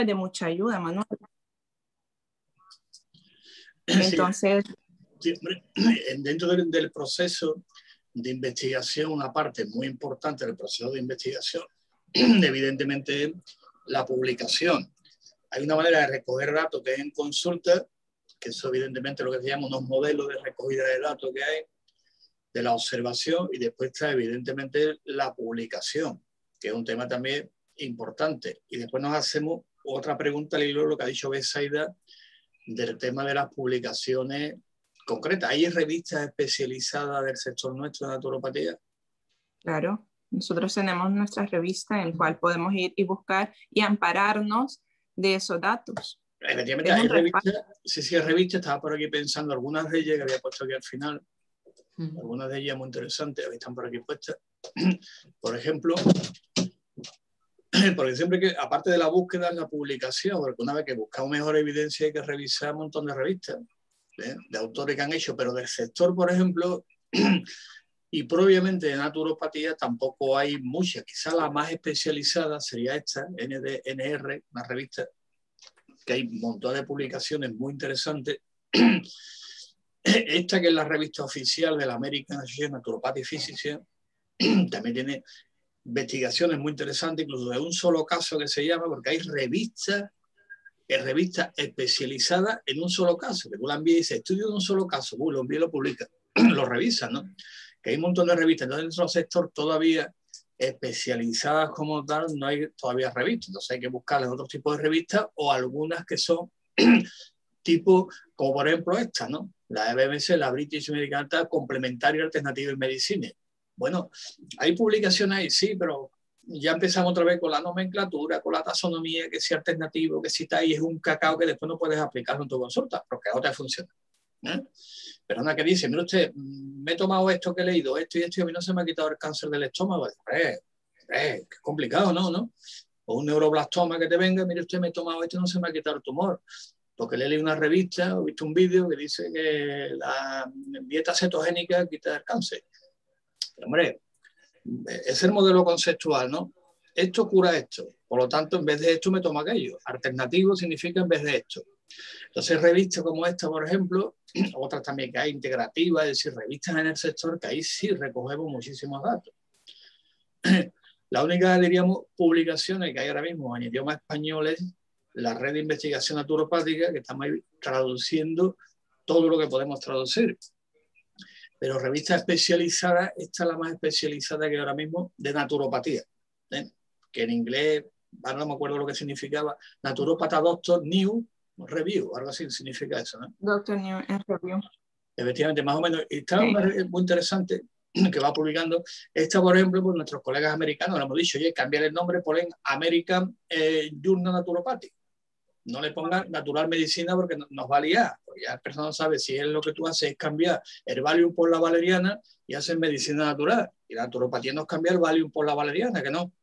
de mucha ayuda, Manuel. Entonces... Sí, hombre, dentro del proceso de investigación, una parte muy importante del proceso de investigación, evidentemente, la publicación. Hay una manera de recoger datos que es en consulta, que eso evidentemente es lo que se llama unos modelos de recogida de datos que hay, de la observación, y después está evidentemente la publicación, que es un tema también importante. Y después nos hacemos otra pregunta al hilo de lo que ha dicho Betsaida del tema de las publicaciones concretas. ¿Hay revistas especializadas del sector nuestro de naturopatía? Claro, nosotros tenemos nuestra revista en la cual podemos ir y buscar y ampararnos de esos datos. Efectivamente, hay revistas, sí, revistas, estaba por aquí pensando algunas de ellas que había puesto aquí al final, algunas de ellas muy interesantes, están por aquí puestas. Por ejemplo, porque siempre que, aparte de la búsqueda, es la publicación, porque una vez que buscamos mejor evidencia hay que revisar un montón de revistas, de autores que han hecho, pero del sector, por ejemplo, y propiamente de naturopatía tampoco hay muchas. Quizá la más especializada sería esta, NR, una revista, que hay un montón de publicaciones muy interesantes. Esta, que es la revista oficial de la American Association of Naturopathic Physicians, también tiene investigaciones muy interesantes, incluso de un solo caso que se llama, porque hay revistas especializadas en un solo caso, que tú la envías y dices, estudio de un solo caso, lo envías y lo publicas, lo revisan, ¿no? Que hay un montón de revistas. Entonces, en nuestro sector todavía especializadas como tal, no hay todavía revistas. Entonces hay que buscar otros tipos de revistas o algunas que son tipo, como por ejemplo esta, ¿no? La BBC, la British Medical Complementary Alternative Medicine. Bueno, hay publicaciones ahí, sí, pero ya empezamos otra vez con la nomenclatura, con la taxonomía, que si alternativo, que si está ahí es un cacao que después no puedes aplicarlo en tu consulta, porque ahora te funciona. Persona que dice, mire usted, me he tomado esto que he leído, esto y esto, y a mí no se me ha quitado el cáncer del estómago. Es complicado, ¿no? O un neuroblastoma que te venga, mire usted, me he tomado esto y no se me ha quitado el tumor. Porque le he leído una revista o visto un vídeo que dice que la dieta cetogénica quita el cáncer. Pero, hombre, es el modelo conceptual, ¿no? Esto cura esto. Por lo tanto, en vez de esto me tomo aquello. Alternativo significa en vez de esto. Entonces, revistas como esta, por ejemplo, otras también que hay integrativas, es decir, revistas en el sector, que ahí sí recogemos muchísimos datos. La única, diríamos, publicaciones que hay ahora mismo en idioma español es la red de investigación naturopática, que estamos ahí traduciendo todo lo que podemos traducir. Pero revistas especializadas, esta es la más especializada que hay ahora mismo de naturopatía, que en inglés, ahora no me acuerdo lo que significaba, Naturopatha Doctor New Review, algo así significa eso, ¿no? Doctor New Review. Efectivamente, más o menos. Está una muy interesante que va publicando. Esta, por ejemplo, pues nuestros colegas americanos le hemos dicho, oye, cambiar el nombre, ponen American Journal Naturopathy. No le pongan Natural Medicina porque nos va a liar. Porque ya el personal no sabe si es lo que tú haces es cambiar el Valium por la valeriana y haces medicina natural. Y la naturopatía nos cambia el Valium por la valeriana, que no.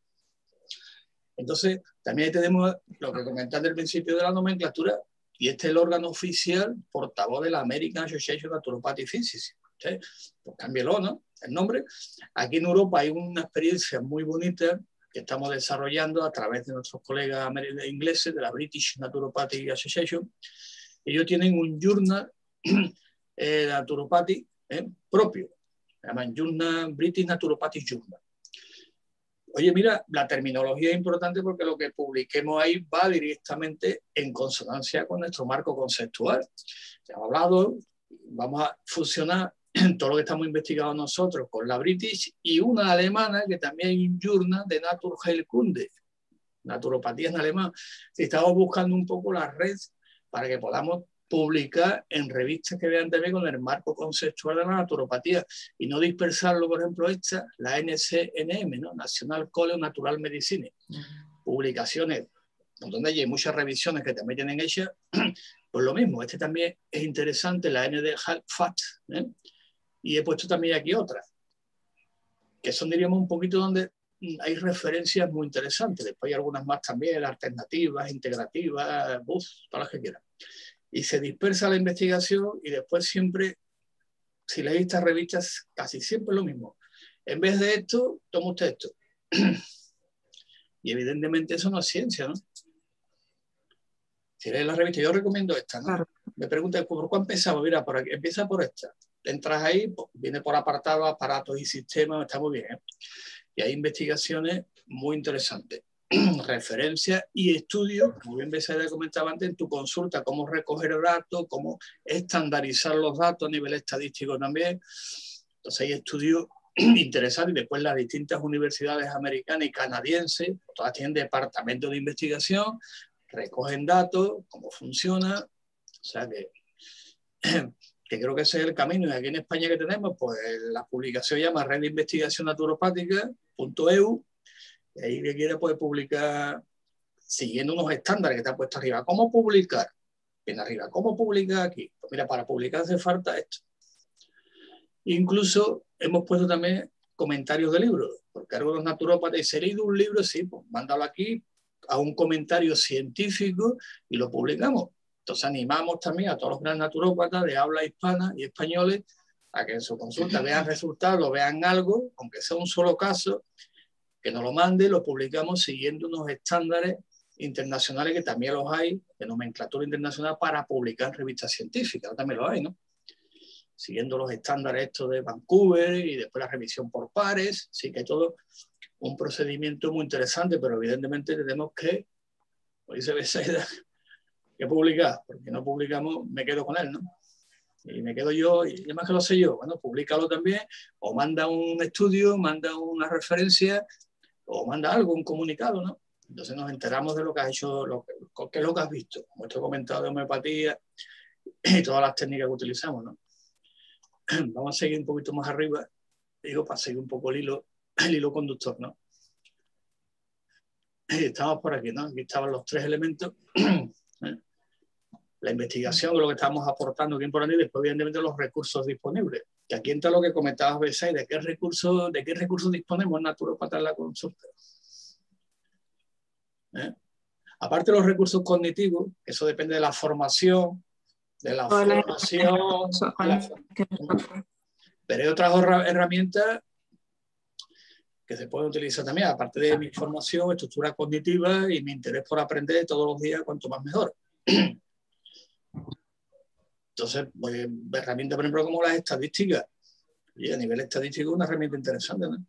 Entonces, también tenemos lo que comentaste al principio de la nomenclatura, y este es el órgano oficial portavoz de la American Association of Naturopathic Physicians. Pues cámbielo, ¿no? El nombre. Aquí en Europa hay una experiencia muy bonita que estamos desarrollando a través de nuestros colegas ingleses de la British Naturopathic Association. Ellos tienen un journal naturopathic propio. Se llaman Journal, British Naturopathic Journal. Oye, mira, la terminología es importante porque lo que publiquemos ahí va directamente en consonancia con nuestro marco conceptual. Ya hemos hablado, vamos a fusionar todo lo que estamos investigando nosotros con la British y una alemana que también hay un journal de Naturheilkunde, naturopatía en alemán. Si estamos buscando un poco la red para que podamos publicar en revistas que vean también con el marco conceptual de la naturopatía y no dispersarlo, por ejemplo, esta, la NCNM, ¿no? National College Natural Medicine. Publicaciones donde hay muchas revisiones que también tienen hechas, pues lo mismo, este también es interesante, la ND FAT, y he puesto también aquí otras, que son, diríamos, un poquito donde hay referencias muy interesantes. Después hay algunas más también, alternativas, integrativas, todas las que quieran. Y se dispersa la investigación y después siempre, si leéis estas revistas, casi siempre es lo mismo. En vez de esto, toma usted esto. Y evidentemente eso no es ciencia, ¿no? Si lees la revista, yo recomiendo esta, ¿no? Claro. Me preguntan, ¿por cuál empezamos? Mira, por aquí, empieza por esta. Entras ahí, pues, viene por apartado, aparatos y sistemas, está muy bien, ¿eh? Y hay investigaciones muy interesantes. Referencias y estudios, como bien Besaida comentaba antes, en tu consulta, cómo recoger datos, cómo estandarizar los datos a nivel estadístico también. Entonces hay estudios interesantes, y después las distintas universidades americanas y canadienses, todas tienen departamentos de investigación, recogen datos, cómo funciona, o sea que creo que ese es el camino. Y aquí en España que tenemos, pues la publicación se llama Red de Investigación Naturopática.eu, y ahí que quiera puede publicar siguiendo unos estándares que está puesto arriba. ¿Cómo publicar? Bien arriba. ¿Cómo publicar aquí? Pues mira, para publicar hace falta esto. Incluso hemos puesto también comentarios de libros, porque algunos naturópatas dicen, ¿he leído un libro? Sí, pues mándalo aquí a un comentario científico y lo publicamos. Entonces animamos también a todos los grandes naturópatas de habla hispana y españoles a que en su consulta vean resultados, vean algo, aunque sea un solo caso, que nos lo mande, lo publicamos siguiendo unos estándares internacionales que también los hay, de nomenclatura internacional para publicar en revistas científicas, también los hay, ¿no? Siguiendo los estándares estos de Vancouver y después la revisión por pares, sí que hay todo un procedimiento muy interesante, pero evidentemente tenemos que, como dice Besaida, que publicar, porque no publicamos, me quedo con él, ¿no? Y me quedo yo, y además que lo sé yo, bueno, públicalo también, o manda un estudio, manda una referencia, o manda algo, un comunicado, ¿no? Entonces nos enteramos de lo que has hecho, qué es lo que has visto, como esto he comentado de homeopatía y todas las técnicas que utilizamos, ¿no? Vamos a seguir un poquito más arriba, digo, para seguir un poco el hilo conductor, ¿no? Estamos por aquí, ¿no? Aquí estaban los tres elementos. La investigación, lo que estamos aportando bien por ahí, y después, evidentemente, los recursos disponibles. Que aquí entra lo que comentabas, Besay, ¿de qué recursos disponemos naturópatas en la consulta? Aparte de los recursos cognitivos, eso depende de la formación, pero hay otras herramientas que se pueden utilizar también, aparte de mi formación, estructura cognitiva y mi interés por aprender todos los días, cuanto más mejor. Entonces, pues, herramientas, por ejemplo, como las estadísticas. Y a nivel estadístico, una herramienta interesante, ¿no?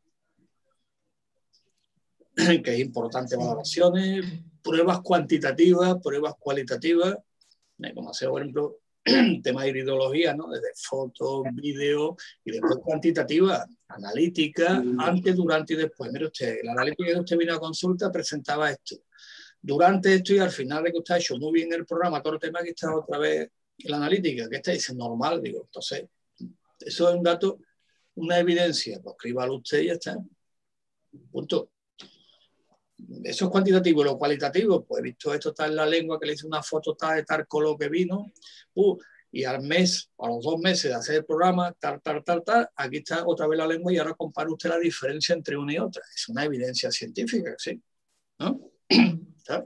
Que es importante, valoraciones, pruebas cuantitativas, pruebas cualitativas, como hacer, por ejemplo, tema de iridología, ¿no? Desde fotos, vídeos, y después cuantitativa, analítica, antes, durante y después. Mire usted, la analítica que usted vino a consulta presentaba esto. Durante esto y al final de que usted ha hecho muy bien el programa, todo el tema que está otra vez en la analítica, que está dice normal, digo, entonces, eso es un dato, una evidencia, pues escríbalo usted y ya está. Punto. Eso es cuantitativo. Lo cualitativo, pues he visto esto está en la lengua, que le hice una foto tal de tal color que vino, y al mes, a los 2 meses de hacer el programa, tal, aquí está otra vez la lengua y ahora compara usted la diferencia entre una y otra. Es una evidencia científica, ¿sí? ¿No? ¿Sabes?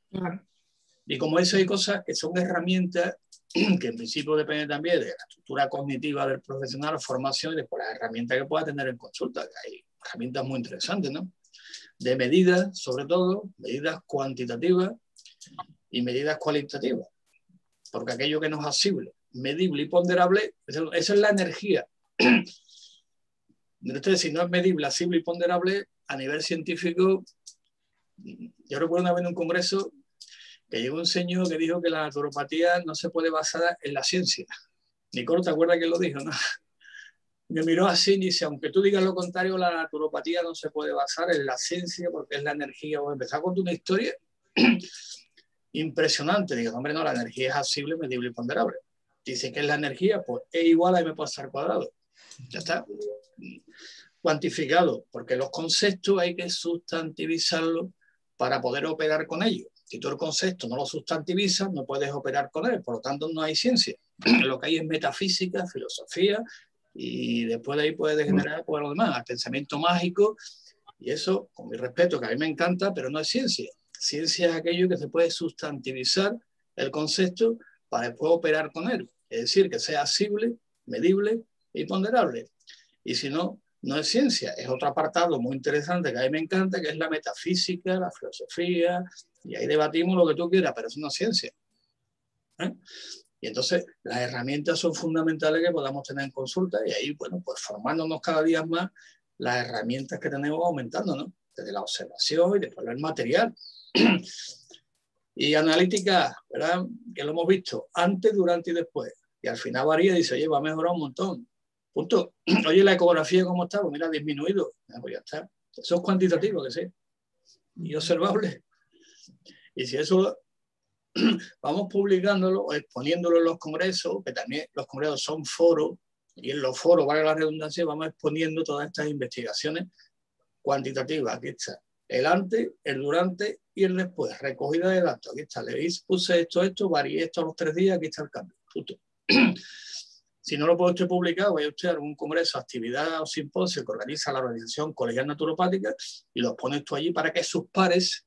Y como eso hay cosas que son herramientas que en principio dependen también de la estructura cognitiva del profesional, formación y después las herramientas que pueda tener en consulta. Hay herramientas muy interesantes, ¿no? De medidas, sobre todo, medidas cuantitativas y medidas cualitativas. Porque aquello que no es asible, medible y ponderable, esa es la energía. Entonces, si no es medible, asible y ponderable, a nivel científico, yo recuerdo una vez en un congreso que llegó un señor que dijo que la naturopatía no se puede basar en la ciencia. Nicolo, ¿te acuerdas que lo dijo? ¿No? Me miró así y dice, aunque tú digas lo contrario, la naturopatía no se puede basar en la ciencia porque es la energía. O empezar a contar una historia impresionante. Digo, hombre, no, la energía es asible, medible y ponderable. Dice que es la energía, pues E igual a M por C cuadrado. Ya está. Cuantificado, porque los conceptos hay que sustantivizarlos para poder operar con ellos. Si tú el concepto no lo sustantivizas, no puedes operar con él. Por lo tanto, no hay ciencia. Lo que hay es metafísica, filosofía, y después de ahí puede degenerar por lo demás, al pensamiento mágico, y eso, con mi respeto, que a mí me encanta, pero no es ciencia. Ciencia es aquello que se puede sustantivizar el concepto para después operar con él. Es decir, que sea asible, medible y ponderable. Y si no, no es ciencia. Es otro apartado muy interesante que a mí me encanta, que es la metafísica, la filosofía, y ahí debatimos lo que tú quieras, pero eso no es ciencia. ¿eh? Y entonces las herramientas son fundamentales que podamos tener en consulta y ahí, bueno, pues formándonos cada día más, las herramientas que tenemos aumentando, ¿no? Desde la observación y después el material. Y analítica, ¿verdad? Que lo hemos visto antes, durante y después. Y al final varía y dice, oye, va a mejorar un montón. Punto. Oye, la ecografía, ¿cómo está? Pues mira, ha disminuido. Pues ya está. Eso es cuantitativo, que sí. Y observable. Y si eso vamos publicándolo o exponiéndolo en los congresos, que también los congresos son foros, y en los foros, vale la redundancia, vamos exponiendo todas estas investigaciones cuantitativas. Aquí está el antes, el durante y el después. Recogida de datos. Aquí está. Le puse esto, varié esto a los 3 días, aquí está el cambio. Justo. Si no lo puede usted publicar, vaya usted a algún congreso, actividad o simposio que organiza la Organización Colegial Naturopática y los pone esto allí para que sus pares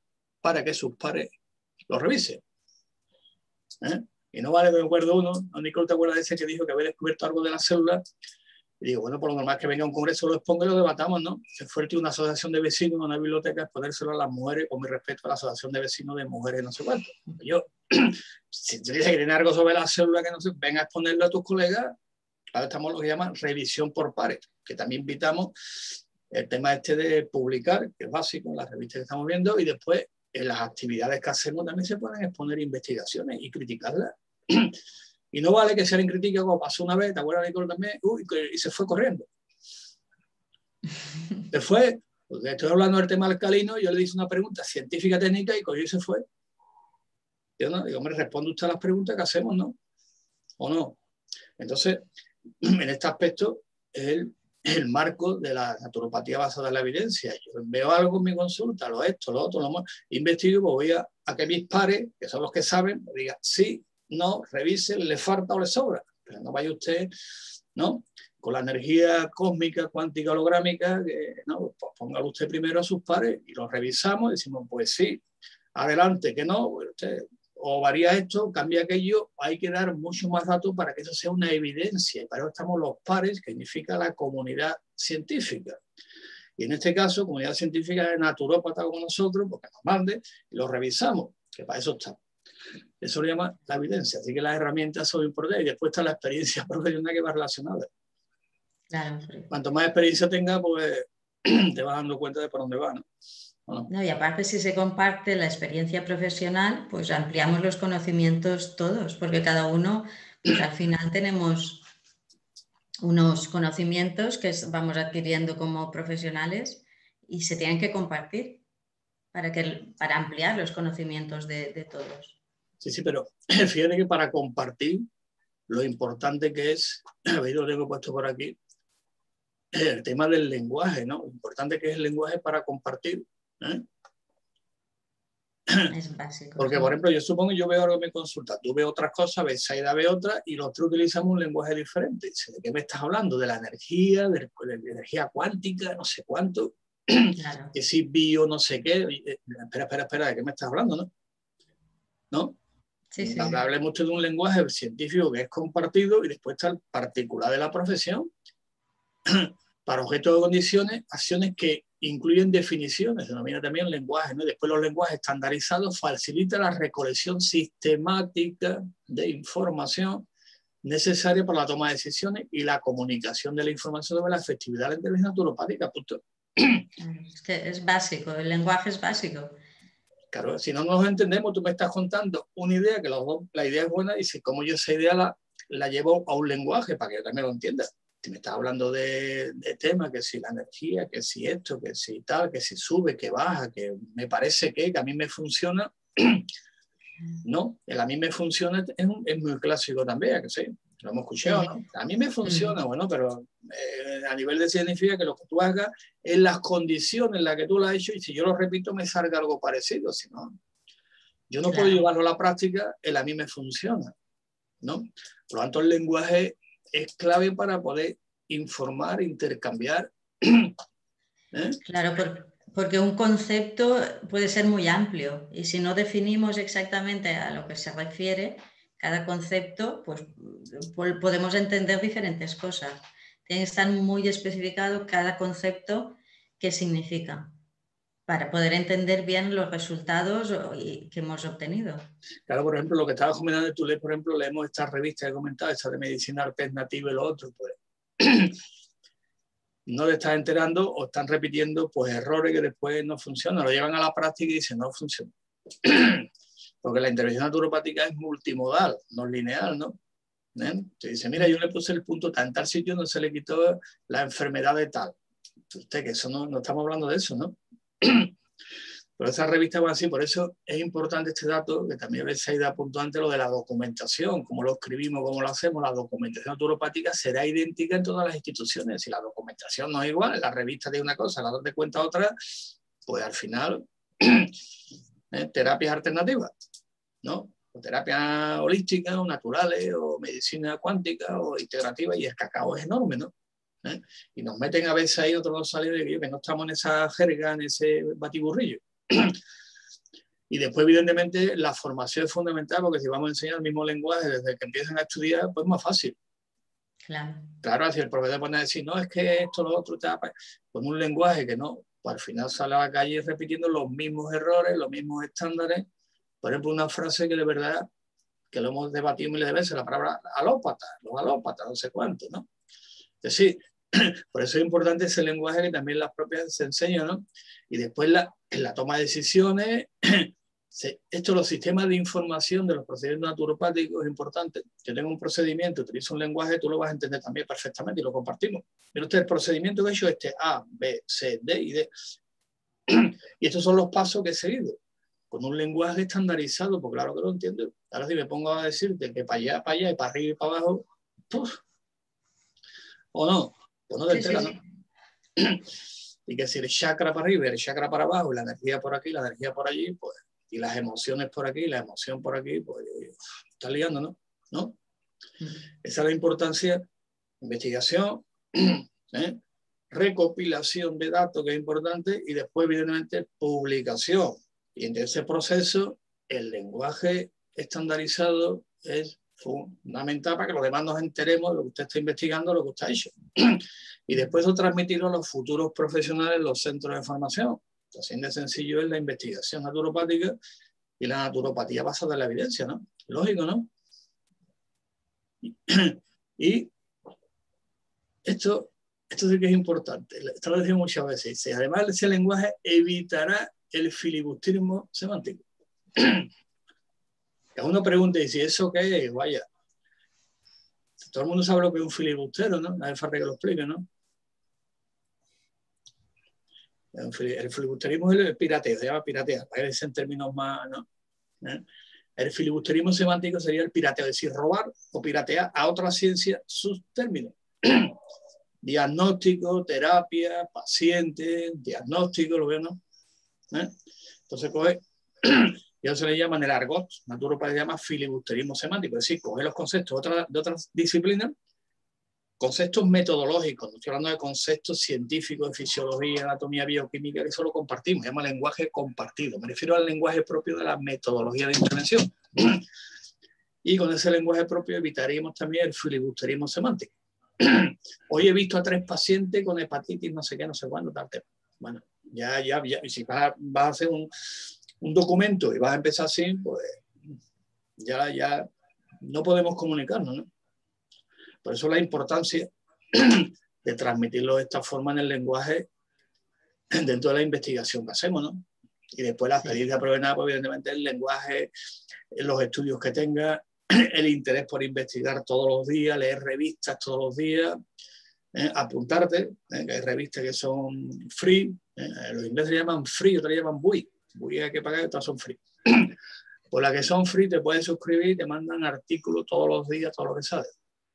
lo revisen. ¿Eh? Y no vale que me acuerdo uno, Nicole, ¿te acuerdas de ese que dijo que había descubierto algo de las células? Y digo, bueno, por lo normal que venga a un congreso, lo exponga y lo debatamos, ¿no? Se fue una asociación de vecinos, una biblioteca, exponérselo a las mujeres, con mi respeto a la asociación de vecinos de mujeres, no sé cuánto. Yo, si te dice que tiene algo sobre las células que no sé, venga a exponerlo a tus colegas. Ahora estamos lo que llaman revisión por pares, que también invitamos el tema este de publicar, que es básico en las revistas que estamos viendo, y después en las actividades que hacemos también se pueden exponer investigaciones y criticarlas. Y no vale que se le critique como pasó una vez, ¿te acuerdas, Nicole, también? Y se fue corriendo. Se fue, porque estoy hablando del tema alcalino, yo le hice una pregunta científica técnica y cogió y se fue. Yo no, digo, hombre, responde usted a las preguntas que hacemos, ¿no? ¿O no? Entonces, en este aspecto, es el marco de la naturopatía basada en la evidencia. Yo veo algo en mi consulta, lo otro, investigo, pues voy a que mis pares, que son los que saben, me digan sí, no, revisen, le falta o le sobra. Pero no vaya usted, ¿no? Con la energía cósmica, cuántica, holográmica, que, no, pues póngalo usted primero a sus pares y los revisamos y decimos, pues sí, adelante, que no, pues usted o varía esto, cambia aquello, hay que dar mucho más datos para que eso sea una evidencia. Y para eso estamos los pares, que significa la comunidad científica. Y en este caso, comunidad científica de naturópata como nosotros, porque nos mande y lo revisamos, que para eso está. Eso lo llama la evidencia. Así que las herramientas son importantes y después está la experiencia profesional que va relacionada. Claro. Cuanto más experiencia tenga, pues te vas dando cuenta de por dónde va, ¿no? No, y aparte, si se comparte la experiencia profesional, pues ampliamos los conocimientos todos, porque cada uno, pues al final tenemos unos conocimientos que vamos adquiriendo como profesionales y se tienen que compartir para ampliar los conocimientos de todos. Sí, pero fíjate que para compartir, lo importante que es, veis, lo tengo puesto por aquí, el tema del lenguaje, ¿no? Lo importante que es el lenguaje para compartir. ¿Eh? Es básico. Porque, sí. por ejemplo, yo supongo que yo veo algo en mi consulta, tú ves otras cosas, Saida ve otras, y los tres utilizamos un lenguaje diferente. ¿De qué me estás hablando? De la energía, de la energía cuántica, no sé cuánto, Claro. que si bio, no sé qué. Espera, ¿de qué me estás hablando, no? ¿No? Sí. Hablemos mucho de un lenguaje científico que es compartido y después está el particular de la profesión para objetos de condiciones, acciones que incluyen definiciones, se denomina también lenguaje, ¿no? Después los lenguajes estandarizados facilitan la recolección sistemática de información necesaria para la toma de decisiones y la comunicación de la información sobre la efectividad de la intervención naturopática. Punto. Es que es básico, el lenguaje es básico. Claro, si no nos entendemos, tú me estás contando una idea, que la idea es buena, y si como yo esa idea la llevo a un lenguaje para que yo también lo entienda. Si me estás hablando de temas, que si la energía, que si esto, que si tal, que si sube, que baja, que me parece que a mí me funciona, no, el a mí me funciona es muy clásico también, que sí, lo hemos escuchado, ¿no? A mí me funciona, bueno, pero a nivel de significa que lo que tú hagas en las condiciones en las que tú lo has hecho, y si yo lo repito me salga algo parecido, si no, yo no puedo llevarlo a la práctica, el a mí me funciona, ¿no? Por lo tanto, el lenguaje es clave para poder informar, intercambiar. Claro, porque un concepto puede ser muy amplio y si no definimos exactamente a lo que se refiere cada concepto, pues podemos entender diferentes cosas. Tiene que estar muy especificado cada concepto qué significa para poder entender bien los resultados que hemos obtenido. Claro, por ejemplo, lo que estabas comentando, tú lees, por ejemplo, leemos estas revistas que he comentado, esta de medicina alternativa y lo otro, pues no te estás enterando o están repitiendo pues errores que después no funcionan, lo llevan a la práctica y dicen no funciona. Porque la intervención naturopática es multimodal, no lineal, ¿no? Te dice, mira, yo le puse el punto en tal sitio, no se le quitó la enfermedad de tal. Usted, que eso no estamos hablando de eso, ¿no? Pero esas revistas van así, por eso es importante este dato, que también se ha ido apuntando antes, lo de la documentación, cómo lo escribimos, cómo lo hacemos. La documentación naturopática será idéntica en todas las instituciones. Si la documentación no es igual, la revista de una cosa, la otra te cuenta otra, pues al final, terapias alternativas, ¿no? O terapias holísticas, o naturales, o medicina cuántica, o integrativa, y el cacao es enorme, ¿no? Y nos meten a veces ahí otros dos salidos que no estamos en esa jerga, en ese batiburrillo. Y después, evidentemente, la formación es fundamental, porque si vamos a enseñar el mismo lenguaje desde que empiezan a estudiar, pues es más fácil. Claro, si el profesor pone a decir, no, es que esto, lo otro, con un lenguaje que no, pues al final sale a la calle repitiendo los mismos errores, los mismos estándares. Por ejemplo, una frase que de verdad, que lo hemos debatido miles de veces, la palabra alópata, los alópatas, no sé cuánto, ¿no? Es decir, por eso es importante ese lenguaje que también las propias se enseñan, ¿no? Y después en la toma de decisiones, los sistemas de información de los procedimientos naturopáticos es importante. Yo tengo un procedimiento, utilizo un lenguaje, tú lo vas a entender también perfectamente y lo compartimos. Mira usted, el procedimiento que he hecho es A, B, C, D y D. Y estos son los pasos que he seguido, con un lenguaje estandarizado, porque claro que lo entiendo. Ahora si me pongo a decirte que para allá y para arriba y para abajo, ¡puf! ¿O no? Pues no te enteras, ¿no? Y que si el chakra para arriba, el chakra para abajo, y la energía por aquí, la energía por allí, pues, y las emociones por aquí, la emoción por aquí, pues está liando, ¿no? Esa es la importancia, investigación, recopilación de datos, que es importante, y después, evidentemente, publicación. Y en ese proceso, el lenguaje estandarizado es fundamental para que los demás nos enteremos de lo que usted está investigando, lo que usted ha hecho. Y después de transmitirlo a los futuros profesionales en los centros de formación. Así de sencillo es la investigación naturopática y la naturopatía basada en la evidencia, ¿no? Lógico, ¿no? Y esto sí que es importante. Esto lo decimos muchas veces. Y además, ese lenguaje evitará el filibusterismo semántico. Que uno pregunta, ¿y si eso qué es? Vaya. Todo el mundo sabe lo que es un filibustero, ¿no? No hace falta que lo explique, ¿no? El filibusterismo es el pirateo, se llama piratear, para que dicen términos más, ¿no? El filibusterismo semántico sería el pirateo, es decir, robar o piratear a otra ciencia sus términos. Diagnóstico, terapia, paciente, diagnóstico, lo veo, ¿no? Entonces coge, y eso se le llama en el argot, naturopatía se llama filibusterismo semántico, es decir, coge los conceptos de otras disciplinas, conceptos metodológicos, no estoy hablando de conceptos científicos de fisiología, anatomía, bioquímica, que eso lo compartimos, se llama lenguaje compartido, me refiero al lenguaje propio de la metodología de intervención. Y con ese lenguaje propio evitaríamos también el filibusterismo semántico. Hoy he visto a 3 pacientes con hepatitis, no sé qué, no sé cuándo, tal tema. Bueno, ya, y si vas a hacer un documento y vas a empezar así, pues ya no podemos comunicarnos, ¿no? Por eso la importancia de transmitirlo de esta forma en el lenguaje dentro de la investigación que hacemos, ¿no? Y después la experiencia profesional, pues evidentemente el lenguaje, los estudios que tenga, el interés por investigar todos los días, leer revistas todos los días, apuntarte, que hay revistas que son free, los ingleses llaman free, otros llaman buy hay que pagar, otras son free. Por las que son free te puedes suscribir y te mandan artículos todos los días, todo lo que sabes.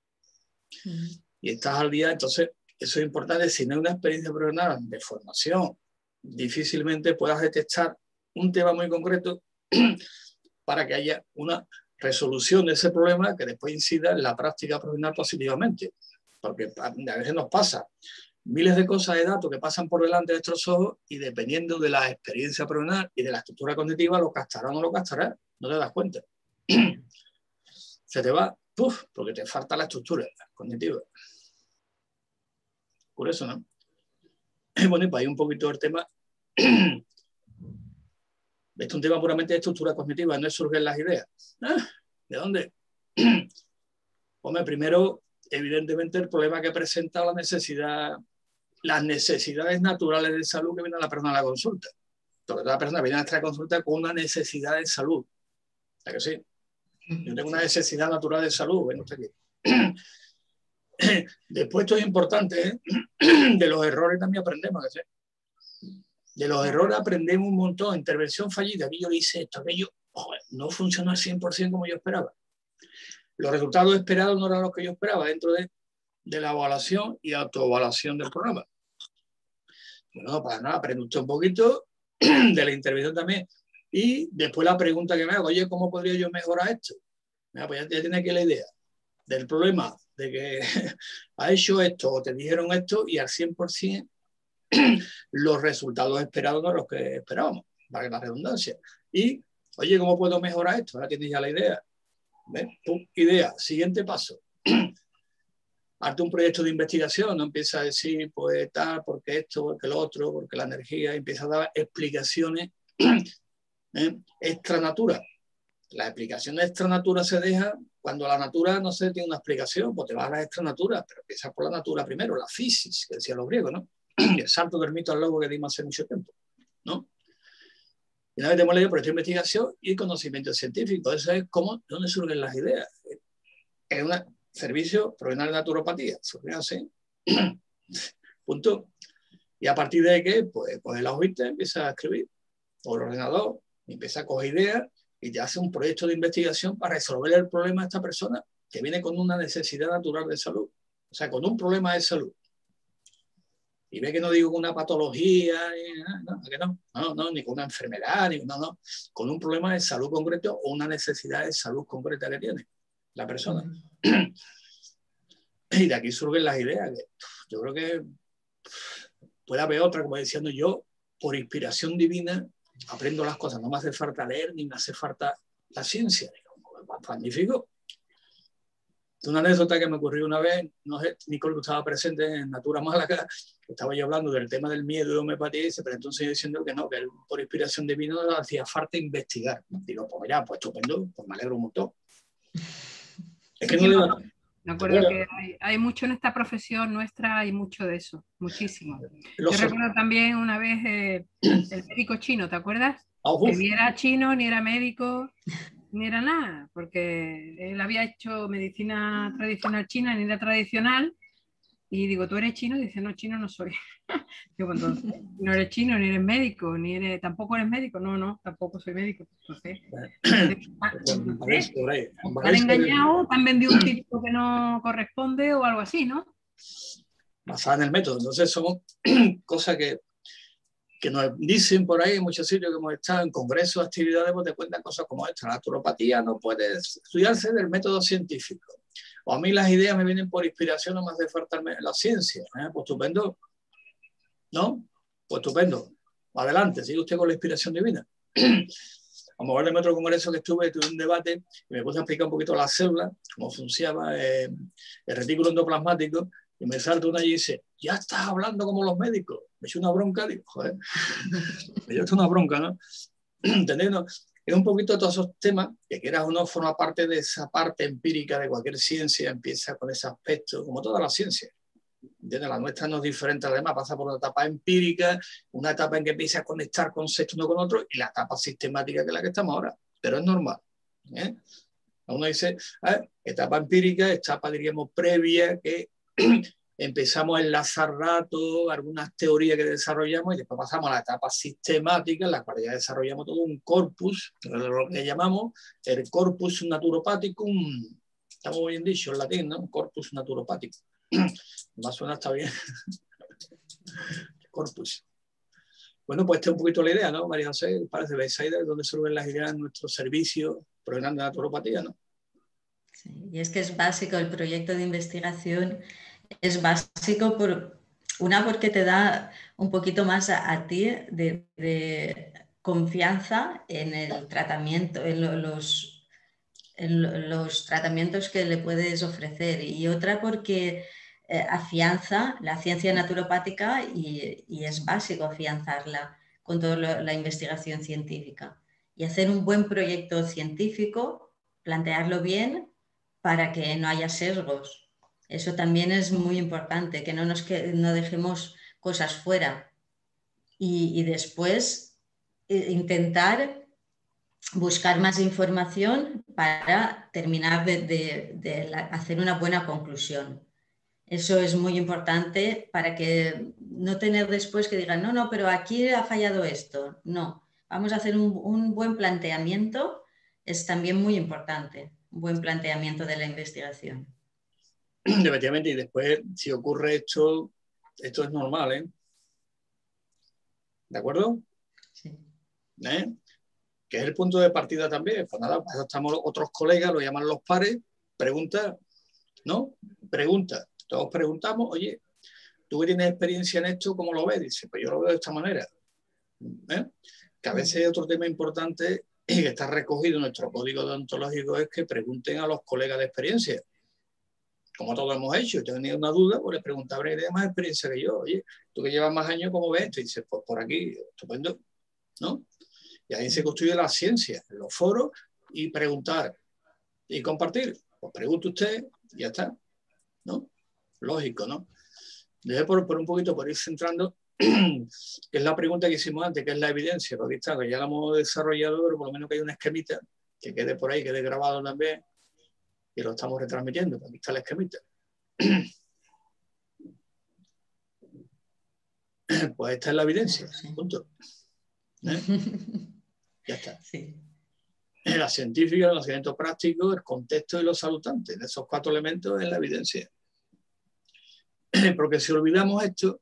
Y estás al día, entonces eso es importante. Si no hay una experiencia profesional de formación, difícilmente puedas detectar un tema muy concreto para que haya una resolución de ese problema que después incida en la práctica profesional positivamente. Porque a veces nos pasa miles de cosas de datos que pasan por delante de nuestros ojos y dependiendo de la experiencia profesional y de la estructura cognitiva, lo captará o no lo captará, no te das cuenta. Se te va, porque te falta la estructura cognitiva. Por eso, ¿no? Bueno, y para ir un poquito del tema, Esto es un tema puramente de estructura cognitiva, no surgen las ideas. ¿De dónde? Hombre, primero, evidentemente, el problema que presenta las necesidades naturales de salud que viene a la persona a la consulta. Porque toda persona viene a nuestra consulta con una necesidad de salud. ¿Verdad que sí? Yo tengo una necesidad natural de salud. Bueno, aquí. Después, esto es importante, de los errores también aprendemos. ¿Sí? De los errores aprendemos un montón. Intervención fallida. Aquí yo le hice esto, aquello. No funcionó al 100% como yo esperaba. Los resultados esperados no eran los que yo esperaba dentro de la evaluación y autoevaluación del programa. Bueno, no pasa nada, aprende usted un poquito de la intervención también. Y después la pregunta que me hago, oye, ¿cómo podría yo mejorar esto? Mira, pues ya tiene aquí la idea del problema de que ha hecho esto o te dijeron esto y al 100% los resultados esperados no eran los que esperábamos, para la redundancia. Y, oye, ¿cómo puedo mejorar esto? Ahora tienes ya la idea. ¿Ves? Idea, siguiente paso. Hazte un proyecto de investigación, no empieza a decir, pues tal, porque esto, porque lo otro, porque la energía, empieza a dar explicaciones extra natura. La explicación extra natura se deja cuando la natura no se tiene una explicación, pues te vas a la extra natura, pero empiezas por la natura primero, la physis, que decían los griegos, ¿no? El salto del mito al lobo que dimos hace mucho tiempo, ¿no? Y una vez hemos leído proyecto de investigación y conocimiento científico, eso es cómo, ¿dónde surgen las ideas? Es un servicio profesional de naturopatía, surge así, punto. Y a partir de que, pues, coge la hojita, empieza a escribir, o el ordenador, empieza a coger ideas y te hace un proyecto de investigación para resolver el problema de esta persona que viene con una necesidad natural de salud, o sea, con un problema de salud. Y ve que no digo con una patología, ni con una enfermedad, con un problema de salud concreto o una necesidad de salud concreta que tiene la persona. Y de aquí surgen las ideas. Que yo creo que puede haber otra, como diciendo yo, por inspiración divina, aprendo las cosas. No me hace falta leer ni me hace falta la ciencia. Digo, magnífico. Una anécdota que me ocurrió una vez, no sé, Nicole estaba presente en Natura Málaga, estaba yo hablando del tema del miedo y homeopatía, y pero entonces yo diciendo que no, que él, por inspiración divina no hacía falta investigar. Digo, pues mira, pues estupendo, pues me alegro un montón. Es que no me acuerdo que hay mucho en esta profesión nuestra, hay mucho de eso, muchísimo. Yo recuerdo también una vez el médico chino, ¿te acuerdas? Que ni era chino, ni era médico, ni era nada, porque él había hecho medicina tradicional china, ni era tradicional, y digo, ¿tú eres chino? Y dice, no, chino no soy. Digo, entonces, no eres chino, ni eres médico, tampoco eres médico, no, tampoco soy médico. Entonces, te han engañado, te han vendido un título que no corresponde o algo así, ¿no? Basada en el método. Entonces, son cosas que nos dicen por ahí en muchos sitios que hemos estado en congresos, actividades, pues te cuentan cosas como esta. La naturopatía no puede estudiarse del método científico. O a mí las ideas me vienen por inspiración, no me hace falta la ciencia. Pues estupendo. ¿No? Pues estupendo. Adelante, sigue usted con la inspiración divina. A lo mejor en otro congreso que tuve un debate y me puse a explicar un poquito las células, cómo funcionaba el retículo endoplasmático, y me salta una y dice, ya estás hablando como los médicos. Me eché una bronca, digo, joder, me eché una bronca, ¿no? ¿Entendiendo? Es un poquito todos esos temas, que quieras o no, forma parte de esa parte empírica de cualquier ciencia, empieza con ese aspecto, como toda la ciencia. ¿Entiendes? La nuestra no es diferente a la demás, pasa por una etapa empírica, una etapa en que empieza a conectar conceptos uno con otro, y la etapa sistemática que es la que estamos ahora. Pero es normal. Uno dice, etapa empírica, etapa, diríamos, previa, que empezamos a enlazar datos, algunas teorías que desarrollamos, y después pasamos a la etapa sistemática, en la cual ya desarrollamos todo un corpus, lo que llamamos el corpus naturopathicum, estamos muy bien dicho en latín, ¿no? Corpus naturopático. Más suena, está bien. Corpus. Bueno, pues esta es un poquito la idea, ¿no, María José? Parece Bethsaida, de donde surgen las ideas en nuestro servicio profesional de naturopatía, ¿no? Sí, y es que es básico, el proyecto de investigación es básico porque te da un poquito más a ti de confianza en el tratamiento, en los tratamientos que le puedes ofrecer, y otra porque afianza la ciencia naturopática y es básico afianzarla con toda la investigación científica. y hacer un buen proyecto científico, plantearlo bien para que no haya sesgos. Eso también es muy importante, que no dejemos cosas fuera. Y después intentar buscar más información para terminar de hacer una buena conclusión. Eso es muy importante para que no tener después que digan, no, pero aquí ha fallado esto. No, vamos a hacer un buen planteamiento, es también muy importante, un buen planteamiento de la investigación. Efectivamente, y después, si ocurre esto es normal, ¿eh? ¿De acuerdo? Sí. Que es el punto de partida también. Pues nada, pues estamos otros colegas, lo llaman los pares, pregunta, ¿no? Pregunta. Todos preguntamos, oye, tú que tienes experiencia en esto, ¿cómo lo ves? Dice, pues yo lo veo de esta manera. Que a veces otro tema importante y que está recogido en nuestro código deontológico es que pregunten a los colegas de experiencia. Como todos hemos hecho, yo tenía una duda, pues les preguntaba, ¿tienes más experiencia que yo? Oye, tú que llevas más años, ¿cómo ves esto? Y dices, pues por aquí, estupendo, ¿no? Y ahí se construye la ciencia, en los foros, y preguntar y compartir. Pues pregunte usted y ya está, ¿no? Lógico, ¿no? Debe por un poquito, por ir centrando, que es la pregunta que hicimos antes, que es la evidencia, porque está, que ya la hemos desarrollado, pero por lo menos que hay una esquemita, que quede por ahí, quede grabado también, y lo estamos retransmitiendo, aquí está la esquemita. Pues esta es la evidencia, punto. Ya está. Sí. La científica, el conocimiento práctico, el contexto y los salutantes. De esos 4 elementos es la evidencia. Porque si olvidamos esto,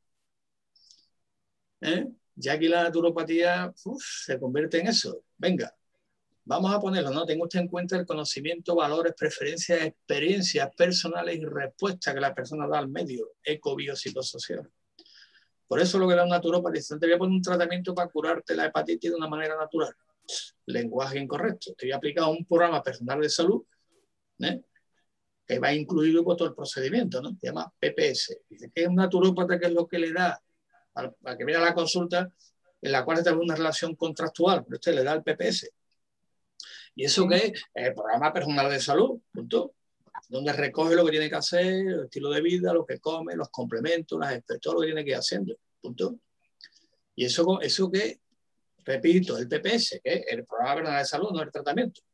ya aquí la naturopatía se convierte en eso. Venga, vamos a ponerlo, ¿no? Tenga usted en cuenta el conocimiento, valores, preferencias, experiencias personales y respuestas que la persona da al medio eco-biopsicosocial. Por eso lo que da un naturópata es, te voy a poner un tratamiento para curarte la hepatitis de una manera natural. Lenguaje incorrecto. Te voy a aplicar un programa personal de salud, que va incluido con todo el procedimiento, ¿no? Se llama PPS. Dice que es un naturópata, que es lo que le da para que viene a la consulta, en la cual se tiene una relación contractual, pero usted le da el PPS. ¿Y eso qué es? El programa personal de salud, punto. Donde recoge lo que tiene que hacer, el estilo de vida, lo que come, los complementos, todo lo que tiene que ir haciendo, punto. Y eso que, repito, el PPS, que es el programa personal de salud, no el tratamiento.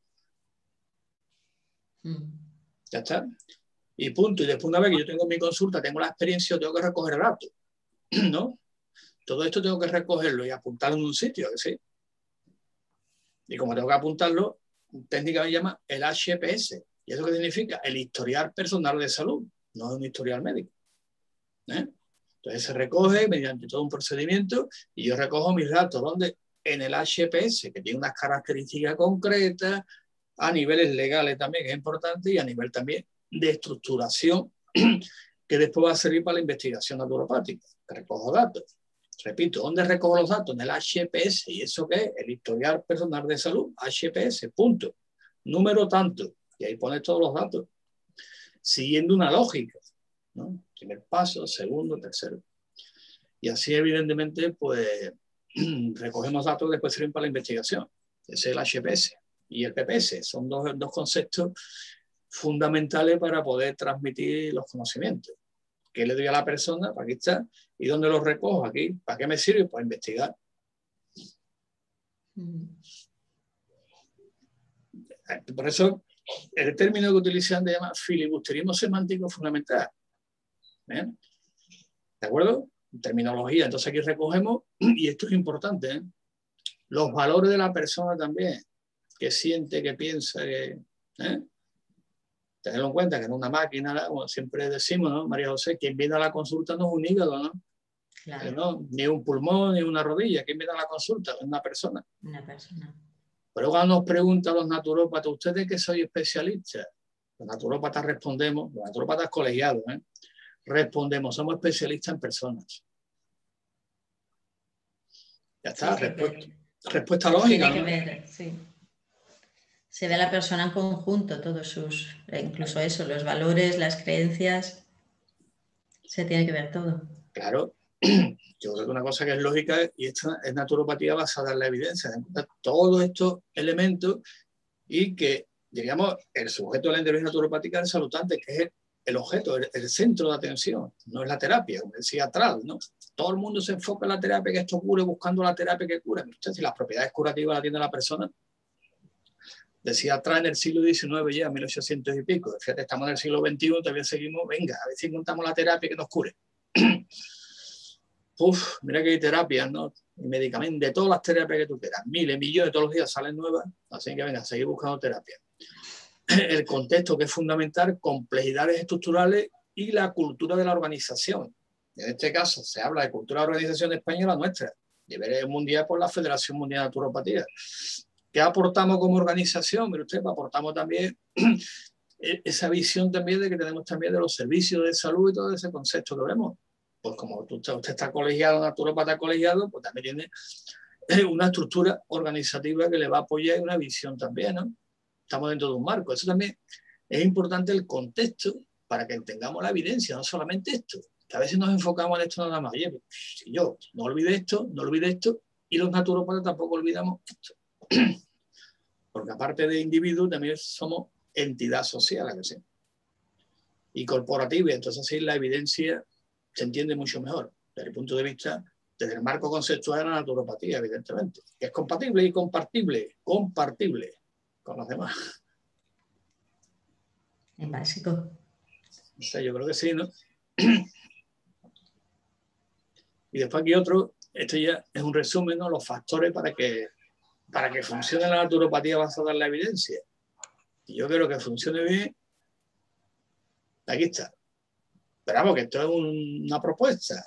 Ya está. Y punto. Y después, una vez que yo tengo mi consulta, tengo la experiencia, yo tengo que recoger datos, ¿no? Todo esto tengo que recogerlo y apuntarlo en un sitio, ¿sí? Y como tengo que apuntarlo, técnica me llama el HPS. ¿Y eso qué significa? El historial personal de salud, no un historial médico. Entonces se recoge mediante todo un procedimiento y yo recojo mis datos. ¿Dónde? En el HPS, que tiene unas características concretas, a niveles legales también, que es importante, y a nivel también de estructuración, que después va a servir para la investigación naturopática. Recojo datos. Repito, ¿dónde recojo los datos? En el HPS. ¿Y eso qué es? El historial personal de salud, HPS, punto. Número tanto. Y ahí pones todos los datos. Siguiendo una lógica, ¿no? Primer paso, segundo, tercero. Y así, evidentemente, pues recogemos datos que después sirven para la investigación. Ese es el HPS. Y el PPS son dos conceptos fundamentales para poder transmitir los conocimientos. ¿Qué le doy a la persona? Aquí está. ¿Y dónde los recojo? Aquí. ¿Para qué me sirve? Para investigar. Por eso, el término que utilizan se llama filibusterismo semántico fundamental. ¿De acuerdo? Terminología. Entonces aquí recogemos, y esto es importante, los valores de la persona también. Que siente, que piensa, que... Tenerlo en cuenta que en una máquina, como siempre decimos, ¿no? María José, quien viene a la consulta no es un hígado, ¿no? Claro. ¿No? Ni un pulmón, ni una rodilla. ¿Quién viene a la consulta? Es una persona. Una persona. Pero cuando nos preguntan los naturópatas, ¿ustedes qué soy especialista? Los naturópatas respondemos, los naturópatas colegiados, respondemos, somos especialistas en personas. Ya está, Sí, respuesta lógica. Tiene que ver, sí. Se ve a la persona en conjunto, todos sus, incluso eso, los valores, las creencias, se tiene que ver todo. Claro, Yo creo que una cosa que es lógica, y esta es naturopatía basada en la evidencia, en todos estos elementos, y que, digamos, el sujeto de la intervención naturopática es el salutante, que es el objeto, el centro de atención, no es la terapia, como decía Tral, ¿no? Todo el mundo se enfoca en la terapia, que esto cure, buscando la terapia que cura. Usted, si las propiedades curativas las tiene la persona, decía Tral en el siglo XIX, ya, 1800 y pico, fíjate, estamos en el siglo XXI, todavía seguimos, venga, a ver si encontramos la terapia que nos cure. Uf, mira que hay terapias, ¿no? Medicamentos, de todas las terapias que tú quieras, miles, millones, todos los días salen nuevas, así que venga, seguir buscando terapia. El contexto, que es fundamental, complejidades estructurales y la cultura de la organización. En este caso se habla de cultura de organización española nuestra, nivel mundial por la Federación Mundial de Naturopatía. ¿Qué aportamos como organización? Mire usted, aportamos también esa visión también de que tenemos también de los servicios de salud y todo ese concepto que vemos. Pues como usted está colegiado, naturópata colegiado, pues también tiene una estructura organizativa que le va a apoyar y una visión también, ¿no? Estamos dentro de un marco. Eso también es importante, el contexto, para que tengamos la evidencia, no solamente esto. Que a veces nos enfocamos en esto nada más. Oye, si yo no olvidé esto, y los naturópatas tampoco olvidamos esto. Porque aparte de individuos, también somos entidad social, que sí, y corporativa. Entonces así la evidencia se entiende mucho mejor desde el punto de vista, desde el marco conceptual de la naturopatía, evidentemente, que es compatible y compartible con los demás. En básico. O sea, yo creo que sí, ¿no? Y después aquí otro, esto ya es un resumen, ¿no? Los factores para que funcione la naturopatía basada en la evidencia. Y yo quiero que funcione bien. Aquí está. Pero vamos, que esto es una propuesta.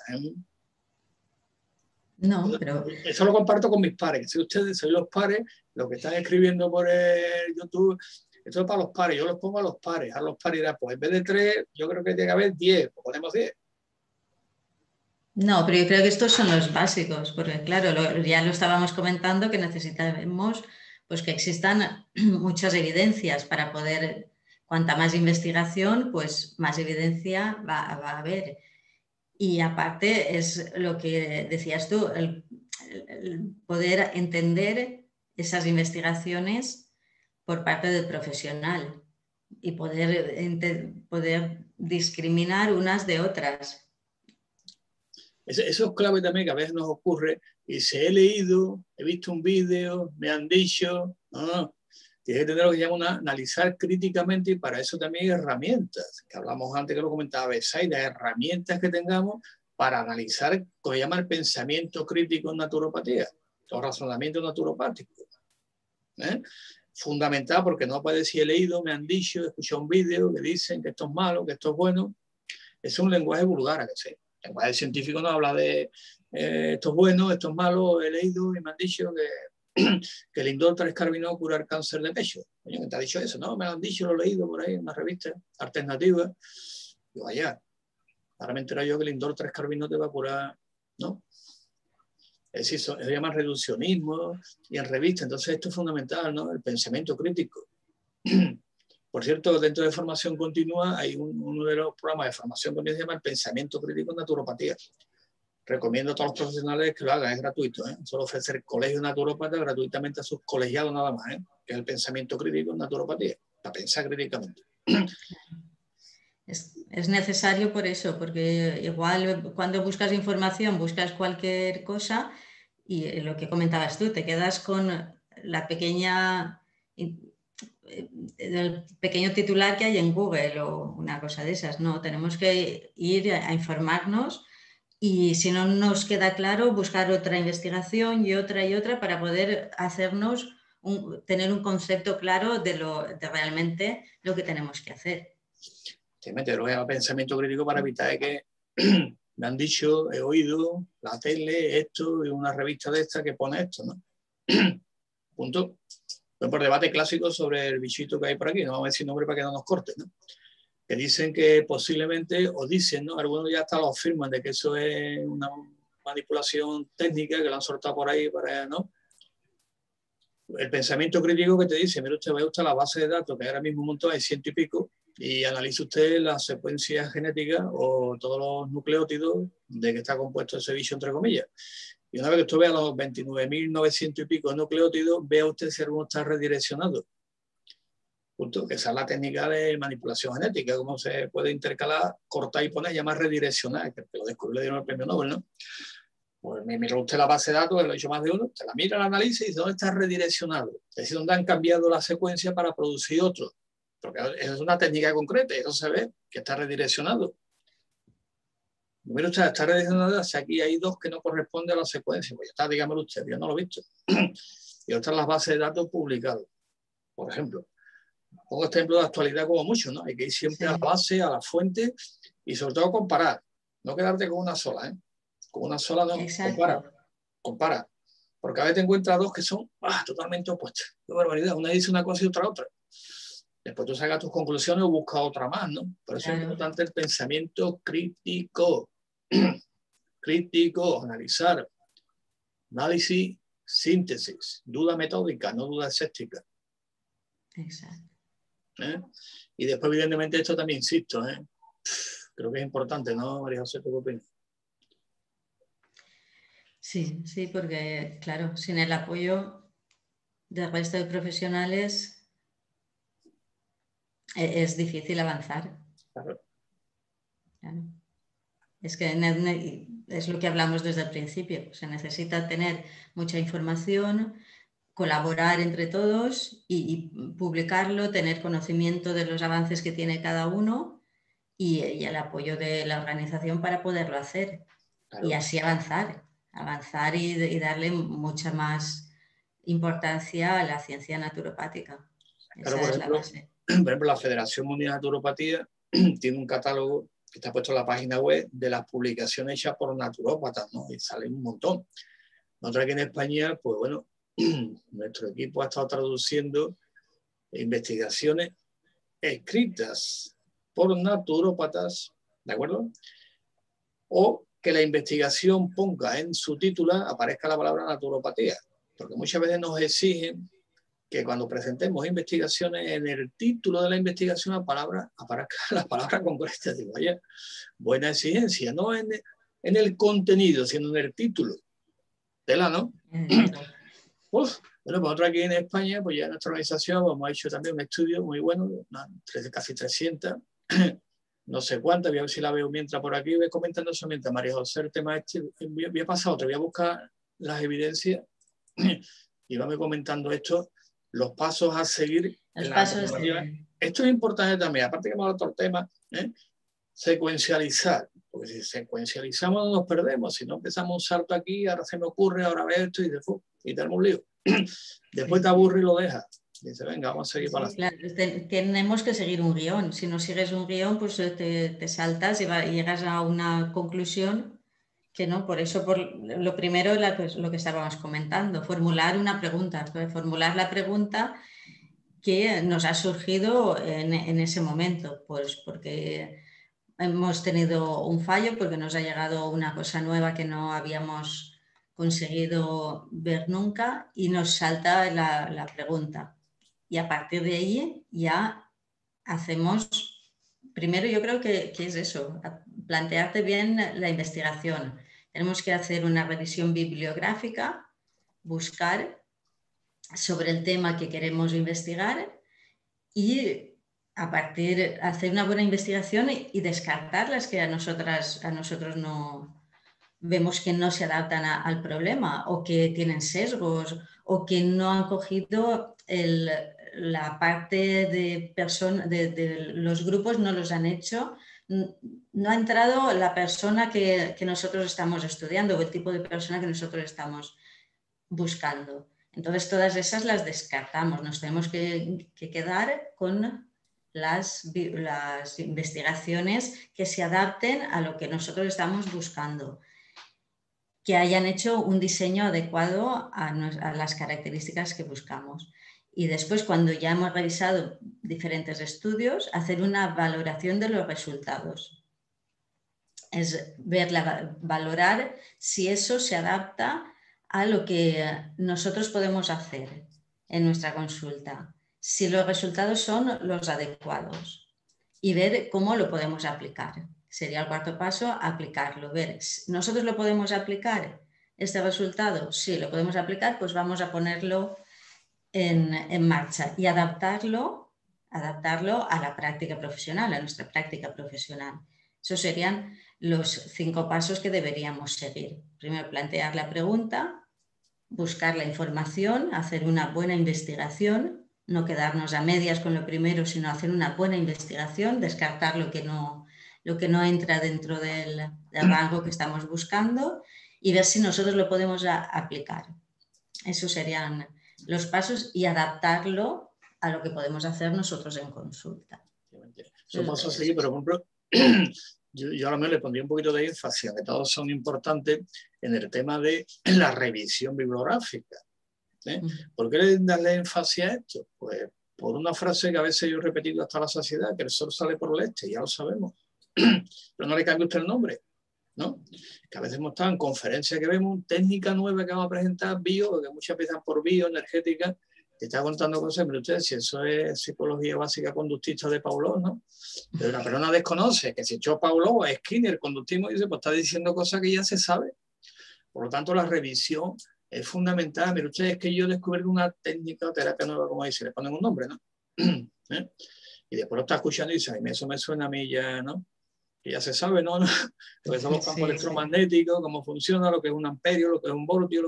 No, pero... Eso lo comparto con mis pares. Si ustedes sois los pares, los que están escribiendo por el YouTube, esto es para los pares. Yo los pongo a los pares. A los pares dirán, pues en vez de 3, yo creo que tiene que haber 10. Pues ponemos 10. No, pero yo creo que estos son los básicos, porque claro, ya lo estábamos comentando, que necesitamos pues, que existan muchas evidencias para poder, cuanta más investigación, pues más evidencia va a haber. Y aparte es lo que decías tú, el poder entender esas investigaciones por parte del profesional y poder discriminar unas de otras. Eso es clave también, que a veces nos ocurre, y si he leído, he visto un vídeo, me han dicho, no, tienes que tener lo que llaman analizar críticamente, y para eso también hay herramientas, que hablamos antes, que lo comentaba Besaida, herramientas que tengamos para analizar lo que llama el pensamiento crítico en naturopatía, los razonamientos naturopáticos. Fundamental, porque no puede decir he leído, me han dicho, he escuchado un vídeo que dicen que esto es malo, que esto es bueno. Es un lenguaje vulgar, ¿a que sí? El lenguaje científico no habla de esto es bueno, esto es malo, he leído y me han dicho que el indol 3-carbinol cura el cáncer de pecho. ¿Quién te ha dicho eso? No, me lo han dicho, lo he leído por ahí en una revista alternativa. Digo, vaya, ahora me entero yo que el indol 3-carbinol te va a curar, ¿no? Es decir, eso se llama reduccionismo y en revista. Entonces esto es fundamental, ¿no? El pensamiento crítico. Por cierto, dentro de formación continua hay uno de los programas de formación continua que se llama el pensamiento crítico en naturopatía. Recomiendo a todos los profesionales que lo hagan, es gratuito, ¿eh? Solo ofrecer colegio naturópata gratuitamente a sus colegiados nada más, ¿eh? Que es el pensamiento crítico en naturopatía, para pensar críticamente. Es necesario por eso, porque igual cuando buscas información, buscas cualquier cosa y lo que comentabas tú, te quedas con el pequeño titular que hay en Google o una cosa de esas. No, tenemos que ir a informarnos y si no nos queda claro, buscar otra investigación y otra para poder hacernos tener un concepto claro de realmente lo que tenemos que hacer. Sí, meterlo en el pensamiento crítico para evitar que me han dicho, he oído, la tele, esto y una revista de esta que pone esto, ¿no? Punto. Pues por debate clásico sobre el bichito que hay por aquí, no vamos a decir nombre para que no nos corten, ¿no? Que dicen que posiblemente, o dicen, ¿no? Algunos ya hasta lo afirman de que eso es una manipulación técnica que lo han soltado por ahí para, ¿no? El pensamiento crítico que te dice, mira usted, vaya usted a la base de datos, que ahora mismo un montón hay 100 y pico, y analice usted la secuencia genética o todos los nucleótidos de que está compuesto ese bicho, entre comillas. Y una vez que usted vea los 29.900 y pico nucleótidos, vea usted si alguno está redireccionado. Punto, que esa es la técnica de manipulación genética, cómo se puede intercalar, cortar y poner, llamar redireccionar, que lo descubrió, le dieron el premio Nobel, ¿no? Pues mira usted la base de datos, que lo ha hecho más de uno, usted la mira, la analiza y dice dónde está redireccionado. Es decir, dónde han cambiado la secuencia para producir otro. Porque es una técnica concreta, eso se ve que está redireccionado. Mira usted, está redireccionado, si aquí hay dos que no corresponden a la secuencia, pues ya está, dígamelo usted, yo no lo he visto. Y otras las bases de datos publicadas. Por ejemplo, pongo este ejemplo de actualidad como mucho, ¿no? Hay que ir siempre a la base, a la fuente y sobre todo comparar. No quedarte con una sola, ¿eh? Con una sola no. Compara. Porque a veces te encuentras dos que son totalmente opuestas. Qué barbaridad. Una dice una cosa y otra. Después tú sacas tus conclusiones o buscas otra más, ¿no? Por eso es importante el pensamiento crítico. Crítico, analizar. Análisis, síntesis. Duda metódica, no duda escéptica. Exacto. Y después, evidentemente, esto también insisto, creo que es importante, ¿no, María José? ¿Qué opinas? Sí, porque, claro, sin el apoyo del resto de profesionales es difícil avanzar. Claro. Es que es lo que hablamos desde el principio. Se necesita tener mucha información, colaborar entre todos y publicarlo, tener conocimiento de los avances que tiene cada uno y el apoyo de la organización para poderlo hacer. Claro. Y así avanzar y darle mucha más importancia a la ciencia naturopática. Claro, esa es la base. Por ejemplo, la Federación Mundial de Naturopatía tiene un catálogo que está puesto en la página web de las publicaciones hechas por naturópatas, ¿no? Y salen un montón. Nosotros aquí en España, pues bueno, nuestro equipo ha estado traduciendo investigaciones escritas por naturópatas, ¿de acuerdo? O que la investigación ponga en su titular, aparezca la palabra naturopatía, porque muchas veces nos exigen que cuando presentemos investigaciones, en el título de la investigación aparezca la palabra concreta. Digo, vaya, buena exigencia, no en el contenido, sino en el título. Tela, ¿no? Bueno, pues nosotros aquí en España, pues ya en nuestra organización hemos hecho también un estudio muy bueno, casi 300, no sé cuántas, voy a ver si la veo mientras por aquí, voy comentando eso mientras María José, el tema este, voy a pasar otro, voy a buscar las evidencias y vamos comentando esto, los pasos a seguir. Esto es importante también, aparte que hemos hablado de otro tema, secuencializar, porque si secuencializamos no nos perdemos, si no empezamos un salto aquí, ahora se me ocurre, ahora ve esto y tenemos un lío. Después te aburre y lo dejas. Dice, venga, vamos a seguir para adelante. Claro, tenemos que seguir un guión. Si no sigues un guión, pues te saltas y llegas a una conclusión que no. Por eso, lo primero, lo que estábamos comentando, formular una pregunta. Formular la pregunta que nos ha surgido en ese momento, pues porque hemos tenido un fallo, porque nos ha llegado una cosa nueva que no habíamos conseguido ver nunca y nos salta la pregunta. Y a partir de ahí ya hacemos, primero yo creo que es eso, plantearte bien la investigación. Tenemos que hacer una revisión bibliográfica, buscar sobre el tema que queremos investigar y a partir hacer una buena investigación y descartar las que a nosotros no vemos que no se adaptan al problema o que tienen sesgos o que no han cogido la parte de los grupos, no los han hecho, no ha entrado la persona que nosotros estamos estudiando o el tipo de persona que nosotros estamos buscando. Entonces todas esas las descartamos, nos tenemos que quedar con las investigaciones que se adapten a lo que nosotros estamos buscando, que hayan hecho un diseño adecuado a las características que buscamos. Y después, cuando ya hemos revisado diferentes estudios, hacer una valoración de los resultados. Es valorar si eso se adapta a lo que nosotros podemos hacer en nuestra consulta, si los resultados son los adecuados. y ver cómo lo podemos aplicar. Sería el cuarto paso, aplicarlo. Ver, ¿nosotros lo podemos aplicar? ¿Este resultado? Sí, lo podemos aplicar, pues vamos a ponerlo en marcha y adaptarlo a la práctica profesional, a nuestra práctica profesional. Esos serían los 5 pasos que deberíamos seguir. Primero, plantear la pregunta, buscar la información, hacer una buena investigación, no quedarnos a medias con lo primero, sino hacer una buena investigación, descartar lo que no entra dentro del rango que estamos buscando y ver si nosotros lo podemos aplicar. Esos serían los pasos y adaptarlo a lo que podemos hacer nosotros en consulta. Son pasos a seguir, pero por ejemplo, yo ahora mismo le pondría un poquito de énfasis, que todos son importantes en el tema de la revisión bibliográfica. ¿Por qué darle énfasis a esto? Pues por una frase que a veces yo he repetido hasta la saciedad, que el sol sale por el este, ya lo sabemos, pero no le cambie usted el nombre, ¿no? Que a veces hemos estado en conferencias que vemos, técnica nueva que vamos a presentar, bio, que muchas empiezan por bio, energética, que está contando cosas, pero usted, si eso es psicología básica conductista de Pavlov, ¿no? Pero la persona desconoce que si echó Pavlov, Skinner, conductismo, dice, pues está diciendo cosas que ya se sabe. Por lo tanto, la revisión es fundamental. Mire usted, es que yo descubrí una técnica o terapia nueva, como dice, le ponen un nombre, ¿no? Y después lo está escuchando y dice, eso me suena a mí ya, ¿no? Que ya se sabe, ¿no? Lo que son los campos electromagnéticos, cómo funciona, lo que es un amperio, lo que es un voltio.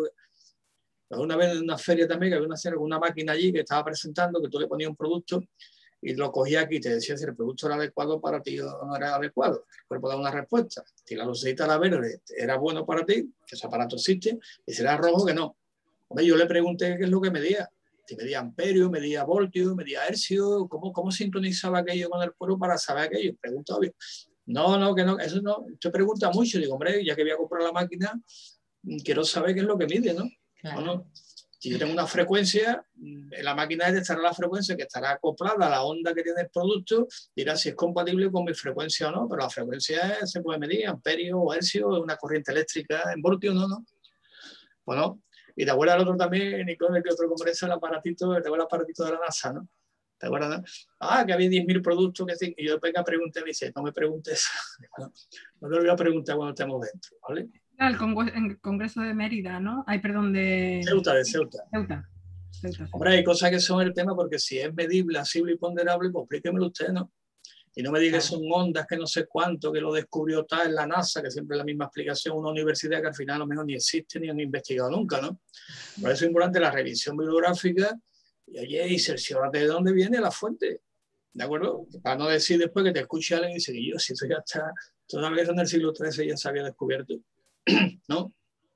Una vez en una feria también, que había una máquina allí que estaba presentando, que tú le ponías un producto y lo cogías aquí y te decía si el producto era adecuado para ti o no era adecuado. El cuerpo da una respuesta. Si la lucecita era verde, era bueno para ti, que ese aparato existe, y si era rojo, que no. Hombre, yo le pregunté qué es lo que medía. Si medía amperio, medía voltio, medía hercio, ¿cómo sincronizaba aquello con el cuerpo para saber aquello? Pregunta obvio. No, que no, eso no. Usted pregunta mucho. Digo, hombre, ya que voy a comprar la máquina, quiero saber qué es lo que mide, ¿no? Claro. ¿No? Si yo tengo una frecuencia, en la máquina estará la frecuencia que estará acoplada a la onda que tiene el producto, dirá si es compatible con mi frecuencia o no, pero la frecuencia se puede medir, amperio o hercio, una corriente eléctrica, en voltio, no. Bueno, y te acuerdas el otro también, Nicole, que otro congreso, el aparatito de la NASA, ¿no? ¿Te acuerdas? ¿No? Que había 10.000 productos que sí. Y yo después me pregunté, me dice, no me preguntes, no te lo voy a preguntar cuando estemos dentro, ¿vale? El Congreso de Mérida, ¿no? Ay, perdón, de Ceuta. Hombre, hay cosas que son el tema, porque si es medible, asible y ponderable, pues explíquemelo usted, ¿no? Y no me diga que son ondas, que no sé cuánto, que lo descubrió tal en la NASA, que siempre es la misma explicación, una universidad que al final a lo mejor ni existe ni han investigado nunca, ¿no? Por eso es importante la revisión bibliográfica y cerciorarte de dónde viene la fuente, ¿de acuerdo? Para no decir después que te escuche alguien y dice que yo, si eso ya está, todavía en el siglo XIII ya se había descubierto, ¿no?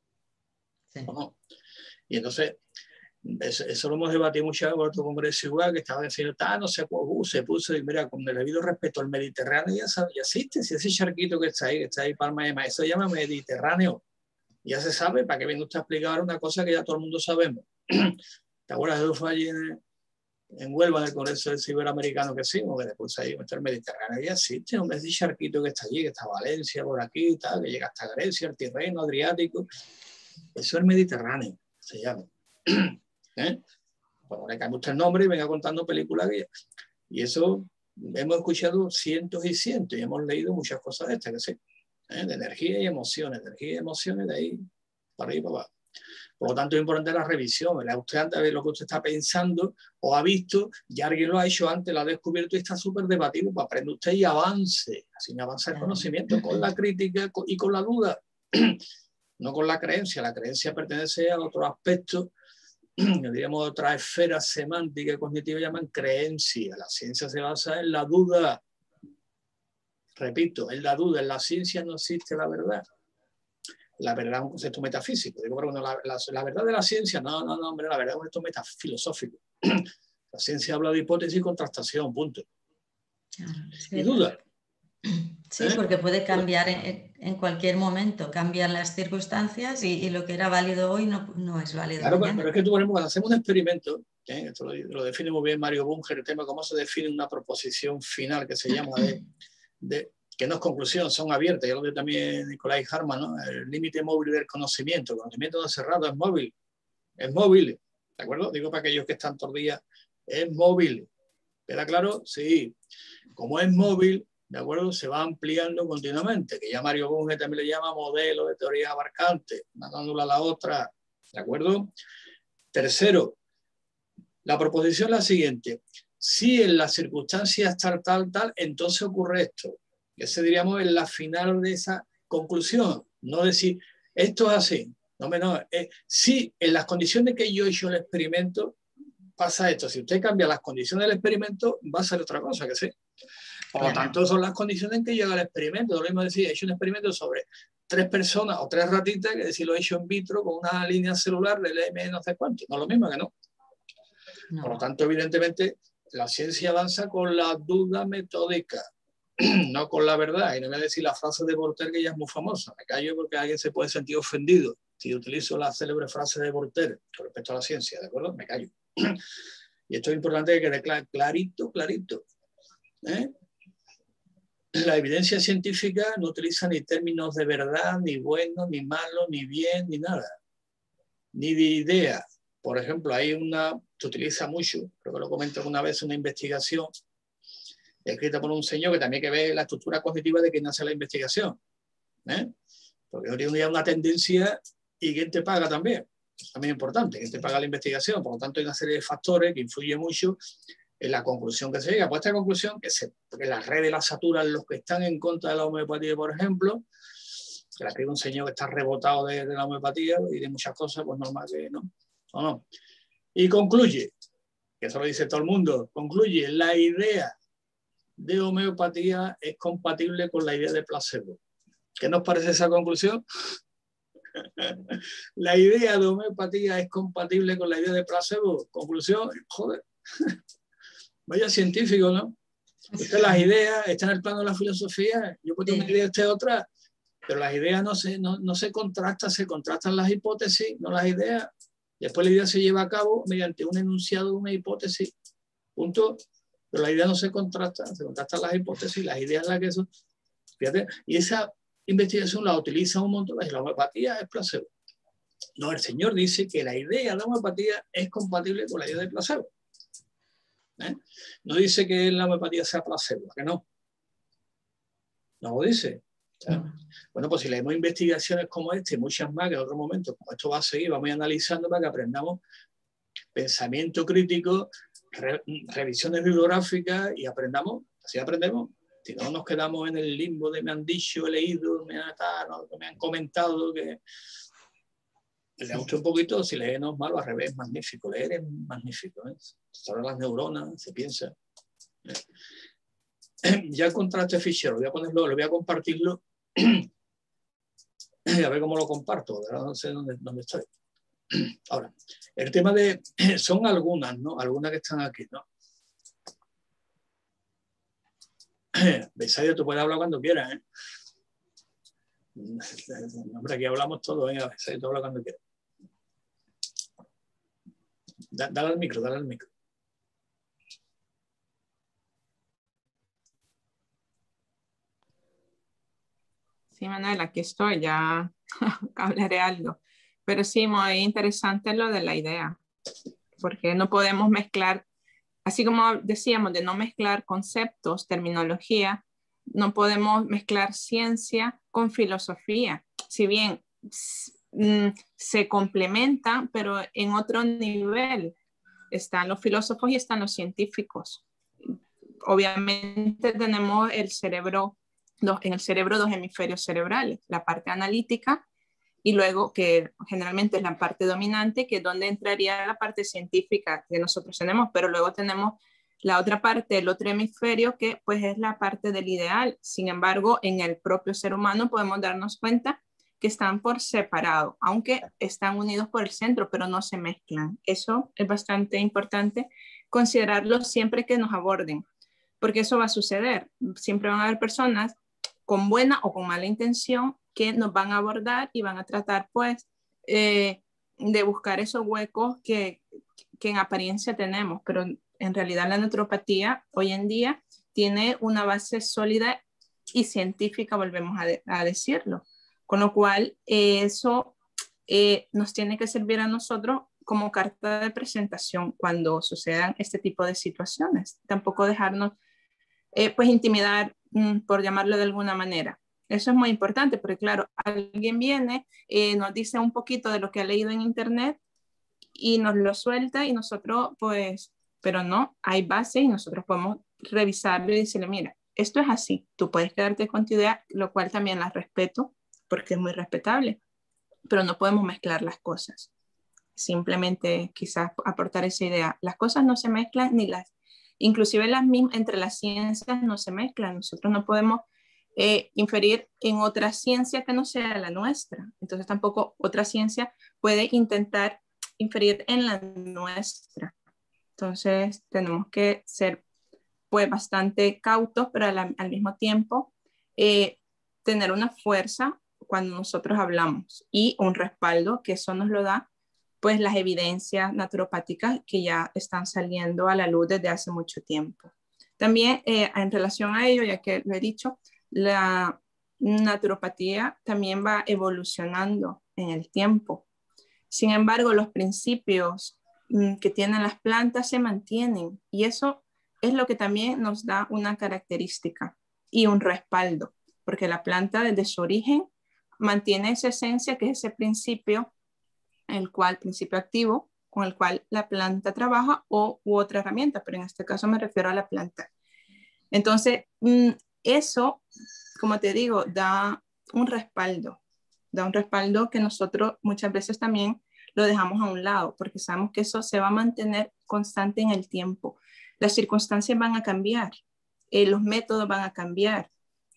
Sí. ¿No? Y entonces, eso lo hemos debatido mucho en otro congreso igual, que estaba diciendo, no sé, se puso, y mira, con el debido respeto al Mediterráneo ya existe, si ese charquito que está ahí, Palma de Maíz, eso se llama Mediterráneo, ya se sabe, ¿para qué viene usted a explicar una cosa que ya todo el mundo sabemos? ¿Te acuerdas de eso fue allí en Huelva, en el Congreso del Iberoamericano que hicimos? Que después ahí el Mediterráneo ya existe, hombre, ese charquito que está allí, que está Valencia, por aquí y tal, que llega hasta Grecia, el Tirreno, Adriático, eso es el Mediterráneo, se llama. Bueno, le cambia usted el nombre y venga contando películas y eso hemos escuchado cientos y cientos y hemos leído muchas cosas de estas que sí, de energía y emociones, de ahí para arriba y para abajo. Por lo tanto es importante la revisión, ¿verdad? Usted antes de ver lo que usted está pensando o ha visto, ya alguien lo ha hecho antes, lo ha descubierto y está súper debatido, pues aprende usted y avance, así me avanza el conocimiento con la crítica y con la duda, no con la creencia pertenece a otro aspecto, diríamos otra esfera semántica y cognitiva, llaman creencia. La ciencia se basa en la duda. Repito, en la duda. En la ciencia no existe la verdad. La verdad es un concepto metafísico. Digo, bueno, la verdad de la ciencia, no, hombre, la verdad es un concepto metafilosófico. La ciencia habla de hipótesis y contrastación, punto. Sí. Y duda. Sí, porque puede cambiar en cualquier momento, cambian las circunstancias y lo que era válido hoy no es válido claro, mañana. Pero es que tú, por ejemplo, cuando hacemos un experimento, esto lo define muy bien Mario Bunger, el tema de cómo se define una proposición final que se llama que no es conclusión, son abiertas, ya lo dice también Nicolai Hartmann, ¿no? El límite móvil del conocimiento. El conocimiento no cerrado es móvil, ¿de acuerdo? Digo para aquellos que están todos los días, es móvil. ¿Queda claro? Sí. como es móvil, ¿de acuerdo? Se va ampliando continuamente, que ya Mario Bunge también le llama modelo de teoría abarcante, una dándole a la otra, ¿de acuerdo? Tercero, la proposición es la siguiente: si en las circunstancias tal, entonces ocurre esto. Ese diríamos en la final de esa conclusión, no decir, esto es así. No, si en las condiciones que yo he hecho el experimento pasa esto, si usted cambia las condiciones del experimento, va a ser otra cosa, que sí. Por lo tanto, son las condiciones en que llega el experimento. Lo mismo decir, he hecho un experimento sobre 3 personas o 3 ratitas, que decir, lo he hecho en vitro con una línea celular del M no sé cuánto. No es lo mismo que no. Por lo tanto, evidentemente, la ciencia avanza con la duda metódica, no con la verdad. Y no voy a decir la frase de Voltaire, que ya es muy famosa. Me callo porque alguien se puede sentir ofendido si utilizo la célebre frase de Voltaire con respecto a la ciencia, ¿de acuerdo? Me callo. Y esto es importante que quede clarito. La evidencia científica no utiliza ni términos de verdad, ni bueno, ni malo, ni bien, ni nada. Ni de idea. Por ejemplo, hay una, se utiliza mucho, creo que lo comento alguna vez, una investigación escrita por un señor que también hay que ver la estructura cognitiva de quien hace la investigación. Porque hoy en día hay una tendencia y quién te paga también. Es también importante, quién te paga la investigación. Por lo tanto, hay una serie de factores que influyen mucho en la conclusión que se llega. Pues esta conclusión, que las redes la saturan los que están en contra de la homeopatía, por ejemplo, que la escribe un señor que está rebotado de la homeopatía y de muchas cosas, pues normal que no. ¿O no? Y concluye, que eso lo dice todo el mundo, concluye, la idea de homeopatía es compatible con la idea de placebo. ¿Qué nos parece esa conclusión? La idea de homeopatía es compatible con la idea de placebo. Conclusión, joder, vaya científico, ¿no? Usted las ideas están en el plano de la filosofía, yo puedo una idea, usted otra, pero las ideas no se contrastan las hipótesis, no las ideas. Después la idea se lleva a cabo mediante un enunciado de una hipótesis, punto. Pero la idea no se contrastan las hipótesis, las ideas las que son. Fíjate, y esa investigación la utiliza un montón, la homeopatía es placebo. No, el señor dice que la idea de la homeopatía es compatible con la idea de placebo. No dice que la homeopatía sea placebo, que no. No lo dice. Bueno, pues si leemos investigaciones como esta y muchas más que en otros momentos, como esto va a seguir, vamos a ir analizando para que aprendamos pensamiento crítico, revisiones bibliográficas y aprendamos, así aprendemos. Si no nos quedamos en el limbo de me han dicho, he leído, me han comentado que leamos un poquito, si leer no es malo, al revés, es magnífico, leer es magnífico, se abren las neuronas, se piensa. Ya encontré este fichero, lo voy a compartirlo, a ver cómo lo comparto, ¿verdad? No sé dónde estoy. Ahora, el tema de, son algunas, ¿no? Algunas que están aquí, ¿no? Besaida, tú puedes hablar cuando quieras, ¿eh? Hombre, aquí hablamos todo, venga, Besaida, tú habla cuando quieras. Dale al micro, dale al micro. Sí, Manuel, aquí estoy, ya hablaré algo. Pero sí, muy interesante lo de la idea, porque no podemos mezclar, así como decíamos, de no mezclar conceptos, terminología, no podemos mezclar ciencia con filosofía. Si bien se complementan, pero en otro nivel. Están los filósofos y están los científicos. Obviamente tenemos el cerebro, en el cerebro 2 hemisferios cerebrales, la parte analítica y luego que generalmente es la parte dominante, que es donde entraría la parte científica que nosotros tenemos, pero luego tenemos la otra parte, el otro hemisferio, que pues es la parte del ideal. Sin embargo, en el propio ser humano podemos darnos cuenta que están por separado, aunque están unidos por el centro, pero no se mezclan. Eso es bastante importante considerarlo siempre que nos aborden, porque eso va a suceder. Siempre van a haber personas con buena o con mala intención que nos van a abordar y van a tratar, pues, de buscar esos huecos que en apariencia tenemos, pero en realidad la naturopatía hoy en día tiene una base sólida y científica, volvemos a decirlo. Con lo cual, eso nos tiene que servir a nosotros como carta de presentación cuando sucedan este tipo de situaciones. Tampoco dejarnos pues intimidar, por llamarlo de alguna manera. Eso es muy importante porque, claro, alguien viene, nos dice un poquito de lo que ha leído en internet y nos lo suelta y nosotros, pues, pero no, hay base y nosotros podemos revisarlo y decirle, mira, esto es así, tú puedes quedarte con tu idea, lo cual también la respeto porque es muy respetable, pero no podemos mezclar las cosas. Simplemente quizás aportar esa idea. Las cosas no se mezclan, inclusive entre las ciencias no se mezclan. Nosotros no podemos inferir en otra ciencia que no sea la nuestra. Entonces tampoco otra ciencia puede intentar inferir en la nuestra. Entonces tenemos que ser pues bastante cautos, pero al mismo tiempo tener una fuerza cuando nosotros hablamos y un respaldo, que eso nos lo da pues las evidencias naturopáticas que ya están saliendo a la luz desde hace mucho tiempo. También en relación a ello, ya que lo he dicho, la naturopatía también va evolucionando en el tiempo. Sin embargo, los principios que tienen las plantas se mantienen y eso es lo que también nos da una característica y un respaldo, porque la planta desde su origen mantiene esa esencia que es ese principio, principio activo con el cual la planta trabaja u otra herramienta, pero en este caso me refiero a la planta. Entonces, eso, como te digo, da un respaldo que nosotros muchas veces también lo dejamos a un lado, porque sabemos que eso se va a mantener constante en el tiempo. Las circunstancias van a cambiar, los métodos van a cambiar,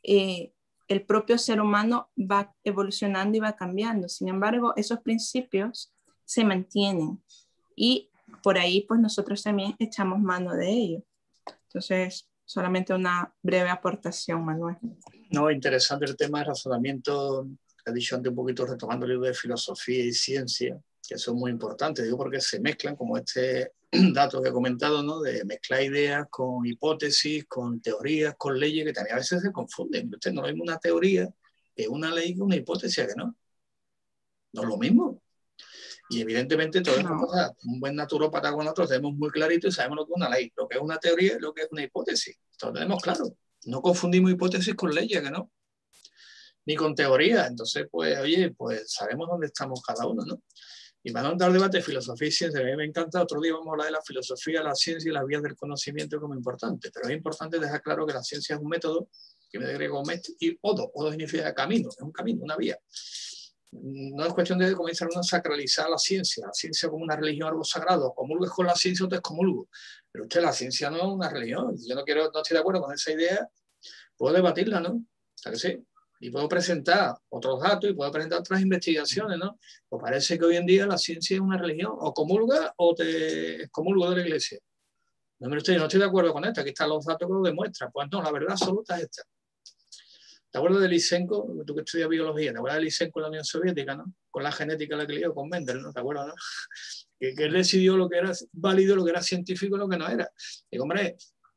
el propio ser humano va evolucionando y va cambiando. Sin embargo, esos principios se mantienen y por ahí pues nosotros también echamos mano de ello. Entonces, solamente una breve aportación, Manuel. No, interesante el tema de razonamiento, que he dicho antes un poquito retomando el libro de filosofía y ciencia, que son muy importantes, digo porque se mezclan, como este dato que he comentado, ¿no? De mezclar ideas con hipótesis, con teorías, con leyes, que también a veces se confunden. Usted no es una teoría que una ley que una hipótesis, que no. No es lo mismo. Y evidentemente todas estas cosas, un buen naturópata con nosotros tenemos muy clarito y sabemos lo que es una ley, lo que es una teoría y lo que es una hipótesis. Esto lo tenemos claro. No confundimos hipótesis con leyes, que no. Ni con teoría. Entonces, pues, oye, pues sabemos dónde estamos cada uno, ¿no? Y para no entrar al debate de filosofía y ciencia, a mí me encanta, otro día vamos a hablar de la filosofía, la ciencia y las vías del conocimiento como importante. Pero es importante dejar claro que la ciencia es un método, que viene de griego met, y odo significa camino, es un camino, una vía. No es cuestión de comenzar a sacralizar la ciencia como una religión, algo sagrado. Comulgues con la ciencia o te excomulgo. Pero usted, la ciencia no es una religión. Yo no estoy de acuerdo con esa idea. Puedo debatirla, ¿no? O sea que sí. Y puedo presentar otros datos y puedo presentar otras investigaciones, ¿no? Pues parece que hoy en día la ciencia es una religión. O comulga o te excomulgo de la iglesia. No, no estoy de acuerdo con esto. Aquí están los datos que lo demuestran. Pues no, la verdad absoluta es esta. ¿Te acuerdas de Lysenko? Tú que estudias biología, ¿te acuerdas de Lysenko en la Unión Soviética, ¿no? Con la genética la que lió con Mendel, ¿no? ¿Te acuerdas, no? Que él decidió lo que era válido, lo que era científico y lo que no era. Y hombre,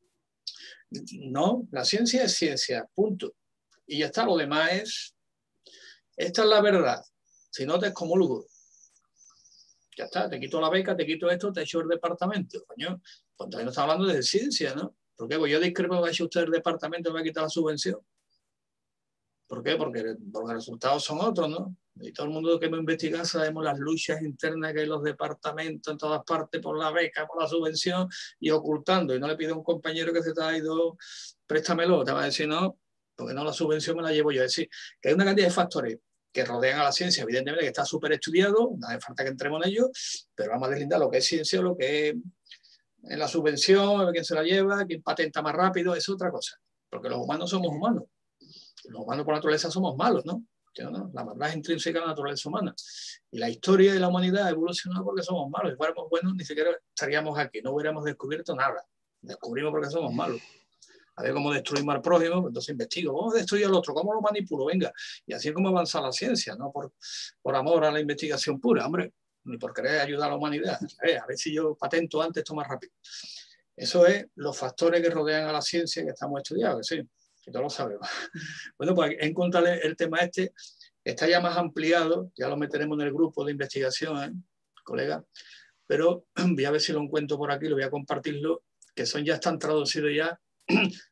no, la ciencia es ciencia, punto. Y ya está, lo demás es, esta es la verdad. Si no te excomulgo. Ya está, te quito la beca, te quito esto, te echo el departamento. Coño, pues también no está hablando de ciencia, ¿no? ¿Por qué? Pues yo discrepo que ha hecho usted el departamento y me va a quitar la subvención. ¿Por qué? Porque los resultados son otros, ¿no? Y todo el mundo que hemos investigado sabemos las luchas internas que hay en los departamentos en todas partes por la beca, por la subvención y ocultando. Y no le pido a un compañero que se te ha ido, préstamelo, te va a decir no, porque no, la subvención me la llevo yo. Es decir, que hay una cantidad de factores que rodean a la ciencia, evidentemente que está súper estudiado, no hace falta que entremos en ello, pero vamos a deslindar lo que es ciencia, lo que es en la subvención, quién se la lleva, quién patenta más rápido, es otra cosa. Porque los humanos somos humanos. Los humanos por naturaleza somos malos, ¿no? La maldad es intrínseca a la naturaleza humana. Y la historia de la humanidad ha evolucionado porque somos malos. Si fuéramos buenos, ni siquiera estaríamos aquí, no hubiéramos descubierto nada. Descubrimos porque somos malos. A ver cómo destruimos al prójimo, pues entonces investigo. ¿Cómo destruyo al otro? ¿Cómo lo manipulo? Venga. Y así es como avanza la ciencia, no por amor a la investigación pura, hombre, ni por querer ayudar a la humanidad. A ver si yo patento antes esto más rápido. Eso es los factores que rodean a la ciencia que estamos estudiando, que sí. Que todos lo sabemos. Bueno, pues en contra el tema este está ya más ampliado, ya lo meteremos en el grupo de investigación, colega, pero voy a ver si lo encuentro por aquí, lo voy a compartirlo, que ya están traducidos ya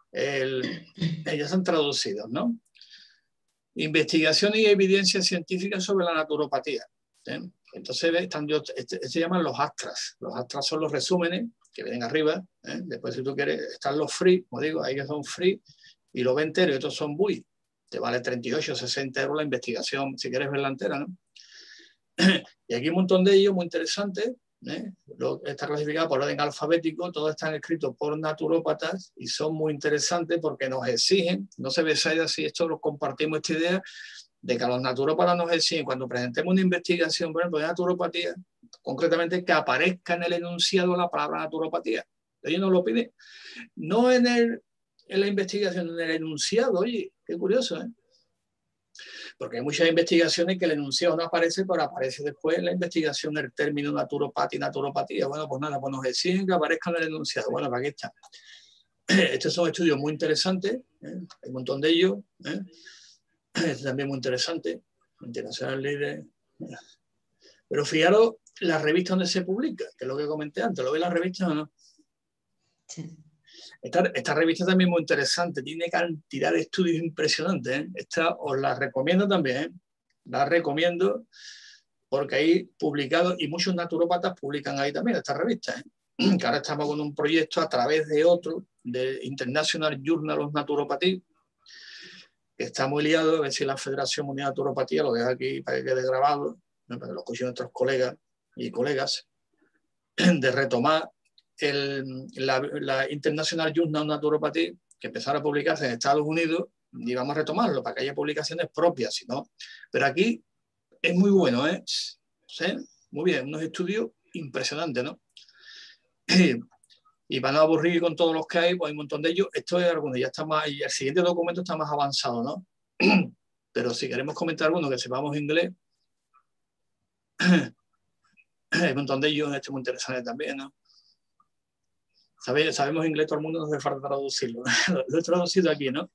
ya están traducidos, ¿no? Investigación y evidencia científica sobre la naturopatía. Entonces se llaman los astras. Los astras son los resúmenes que vienen arriba. Después, si tú quieres, están los free, como digo, ahí que son free, y los enteros, y estos son buy. Te vale 38 o 60 euros la investigación, si quieres verla entera, ¿no? Y aquí un montón de ellos muy interesantes. Está clasificado por orden alfabético, todos están escritos por naturópatas y son muy interesantes porque nos exigen, no sé si esto lo compartimos, esta idea de que a los naturópatas nos exigen cuando presentemos una investigación, por ejemplo, de naturopatía, concretamente que aparezca en el enunciado la palabra naturopatía. Ellos nos lo piden, no en la investigación, en el enunciado. Oye, qué curioso, ¿eh? Porque hay muchas investigaciones que el enunciado no aparece, pero aparece después en la investigación el término naturopatía. Bueno, pues nada, pues nos exigen que aparezca en el enunciado. Bueno, pues aquí está. Estos son estudios muy interesantes, hay un montón de ellos. Este también muy interesante. Internacional Leader. Pero fijaros las revistas donde se publica, que es lo que comenté antes. ¿Lo ve las revistas o no? Sí. Esta revista también es muy interesante, tiene cantidad de estudios impresionantes. Esta os la recomiendo también, la recomiendo porque ahí publicado, y muchos naturópatas publican ahí también esta revista, que ahora estamos con un proyecto a través de otro, de International Journal of Naturopathy, que está muy liado, a ver si la Federación Mundial de Naturopatía lo deja aquí para que quede grabado, para que lo escuchen nuestros colegas y colegas, de retomar la International Journal of Naturopathy, que empezara a publicarse en Estados Unidos, y vamos a retomarlo para que haya publicaciones propias, si no. Pero aquí es muy bueno, ¿eh? ¿Sí? Muy bien, unos estudios impresionantes, ¿no? Y para no aburrir con todos los que hay, pues hay un montón de ellos. Esto es alguno, ya está más, y el siguiente documento está más avanzado, ¿no? Pero si queremos comentar alguno que sepamos inglés, hay un montón de ellos, este es muy interesante también, ¿no? Sabemos inglés, todo el mundo, no hace falta traducirlo. Lo he traducido aquí, ¿no?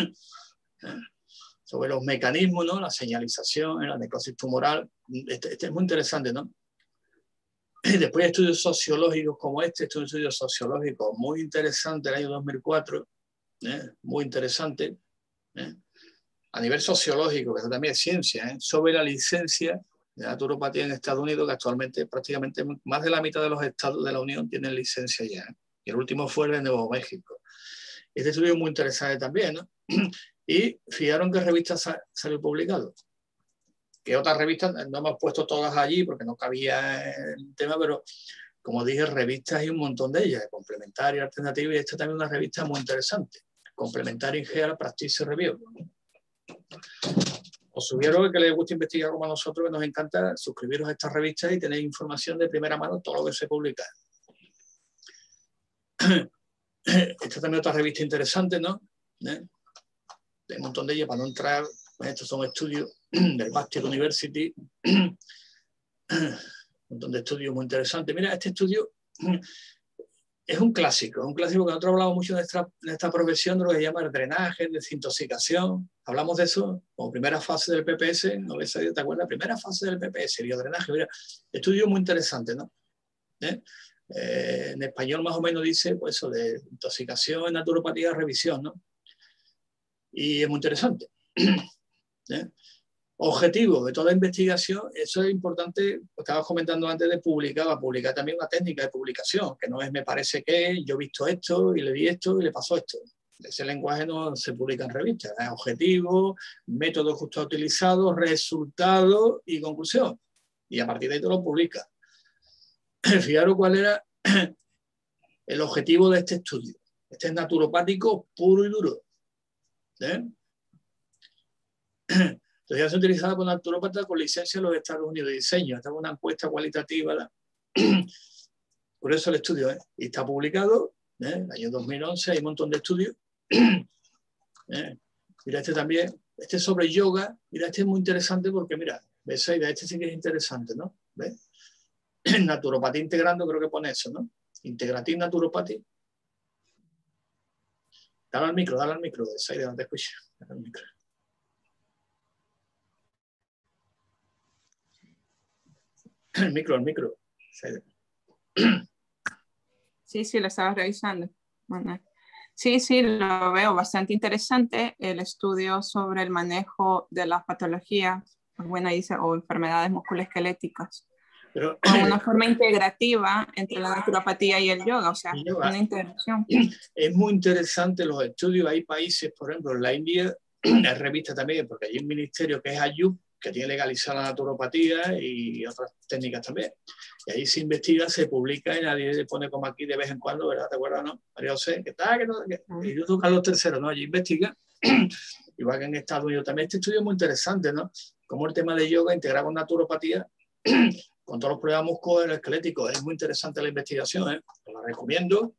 Sobre los mecanismos, ¿no? La señalización, la necrosis tumoral. Este es muy interesante, ¿no? Después hay estudios sociológicos como estudios sociológicos muy interesantes del año 2004, muy interesante, a nivel sociológico, que eso también es ciencia, sobre la licencia de naturopatía en Estados Unidos, que actualmente prácticamente más de la mitad de los estados de la Unión tienen licencia ya. Y el último fue el de Nuevo México. Este estudio es muy interesante también, ¿no? Y fijaron qué revistas salió publicado. Que otras revistas, no hemos puesto todas allí porque no cabía el tema, pero como dije, revistas hay un montón de ellas, complementarias, alternativas, y esta también es una revista muy interesante, Complementary Health Practice Review. Os sugiero que les guste investigar como a nosotros, que nos encanta, suscribiros a estas revistas y tenéis información de primera mano de todo lo que se publica. Esta también es otra revista interesante, ¿no? Hay un montón de ellas para no entrar. Estos son estudios del Bastion University, un montón de estudios muy interesantes. Mira, este estudio es un clásico que nosotros hablamos mucho en esta profesión de lo que se llama el drenaje, desintoxicación. Hablamos de eso como primera fase del PPS, ¿no? ¿Te acuerdas? Primera fase del PPS, biodrenaje. Mira, estudio muy interesante, ¿no? En español más o menos dice pues eso de intoxicación, naturopatía, revisión, ¿no? Y es muy interesante. Objetivo de toda investigación, eso es importante, estabas comentando antes de publicar también una técnica de publicación, que no es me parece que yo he visto esto y le di esto y le pasó esto. Ese lenguaje no se publica en revistas, es objetivo, método justo utilizado, resultado y conclusión. Y a partir de ahí te lo publica. Fijaros cuál era el objetivo de este estudio. Este es naturopático puro y duro. Entonces ya se utilizaba con naturópatas con licencia en los Estados Unidos de diseño. Esta es una encuesta cualitativa. Por eso el estudio, y está publicado, en el año 2011, hay un montón de estudios. Mira, este también, este es sobre yoga. Mira, este es muy interesante porque, mira, ¿ves? Este sí que es interesante, ¿no? ¿Ves? Naturopatía integrando, creo que pone eso, ¿no? Integrative Naturopathy. Dale al micro, Saida, no te escucho. Dale al micro. El micro. Sí, lo estaba revisando. Bueno, Sí, sí, lo veo bastante interesante el estudio sobre el manejo de las patologías, bueno, dice, o enfermedades musculoesqueléticas, pero, con una forma integrativa entre la naturopatía y el yoga, o sea, una integración. Es muy interesante los estudios. Hay países, por ejemplo, en la India, es revista también, porque hay un ministerio que es Ayush, que tiene legalizada la naturopatía y otras técnicas también. Y ahí se investiga, se publica y nadie le pone como aquí de vez en cuando, ¿verdad? ¿Te acuerdas, no? María José, ¿qué tal? Y yo toco Carlos III, ¿no? Allí investiga, igual que en Estados Unidos también. Este estudio es muy interesante, ¿no? Como el tema de yoga integrado con naturopatía, con todos los problemas musculoesqueléticos. Es muy interesante la investigación, ¿eh? La recomiendo.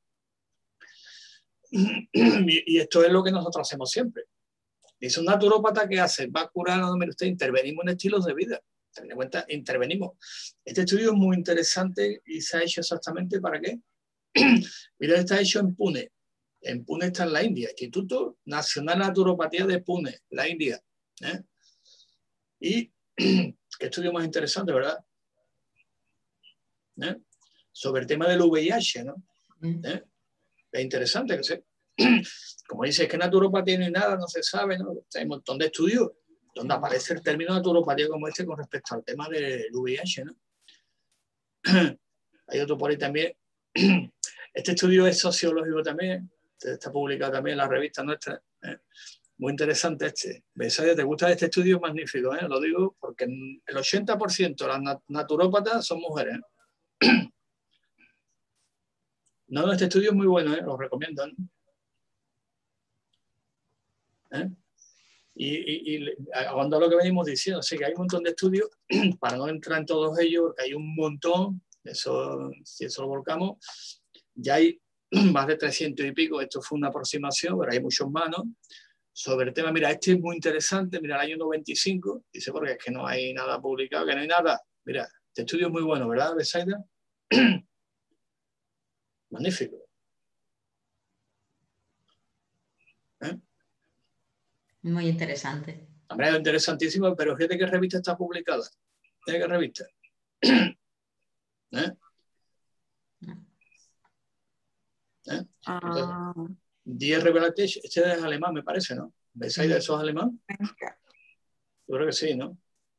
Y esto es lo que nosotros hacemos siempre. Dice un naturópata, ¿qué hace? Va a curar, no, mire usted, intervenimos en estilos de vida. Ten en cuenta, intervenimos. Este estudio es muy interesante y se ha hecho exactamente ¿para qué? Mira, está hecho en Pune. En Pune está en la India, Instituto Nacional de Naturopatía de Pune, la India. ¿Eh? Y qué estudio más interesante, ¿verdad? ¿Eh? Sobre el tema del VIH, ¿no? ¿Eh? Es interesante que sé. Como dice, es que naturopatía ni nada, no se sabe, ¿no? Hay un montón de estudios donde aparece el término naturopatía como este con respecto al tema del VIH, ¿no? Hay otro por ahí también. Este estudio es sociológico también, está publicado también en la revista nuestra. Muy interesante este. Besaria, ¿te gusta este estudio? Es magnífico, ¿eh? Lo digo porque el 80% de las naturópatas son mujeres. No, este estudio es muy bueno, ¿eh? Lo recomiendo, ¿no? ¿Eh? Y hablando de lo que venimos diciendo, sí que hay un montón de estudios, para no entrar en todos ellos, porque hay un montón, eso, si eso lo volcamos, ya hay más de 300 y pico, esto fue una aproximación, pero hay muchos más, ¿no? Sobre el tema, mira, este es muy interesante, mira, el año 95, dice, porque es que no hay nada publicado, que no hay nada. Mira, este estudio es muy bueno, ¿verdad, Besaida? Magnífico. ¿Eh? Muy interesante. Hombre, es interesantísimo, pero fíjate qué revista está publicada. ¿Qué revista? ¿Eh? ¿Eh? Ah. Die Revelation, este es alemán, me parece, ¿no? ¿Besaida, eso es alemán? Yo creo que sí, ¿no?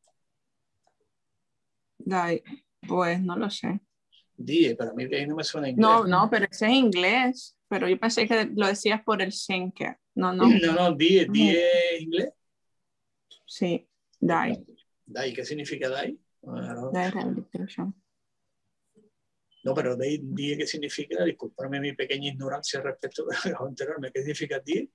Pues no lo sé. Die, para mí ahí no me suena inglés. No, pero ese es inglés. Pero yo pensé que lo decías por el Schenker. No. No, die es inglés. Sí, DAI. DAI, ¿qué significa DAI? DAI Rehabilitation. No, pero DIE, ¿qué significa? Disculparme mi pequeña ignorancia respecto a enterarme. ¿Qué significa DIE?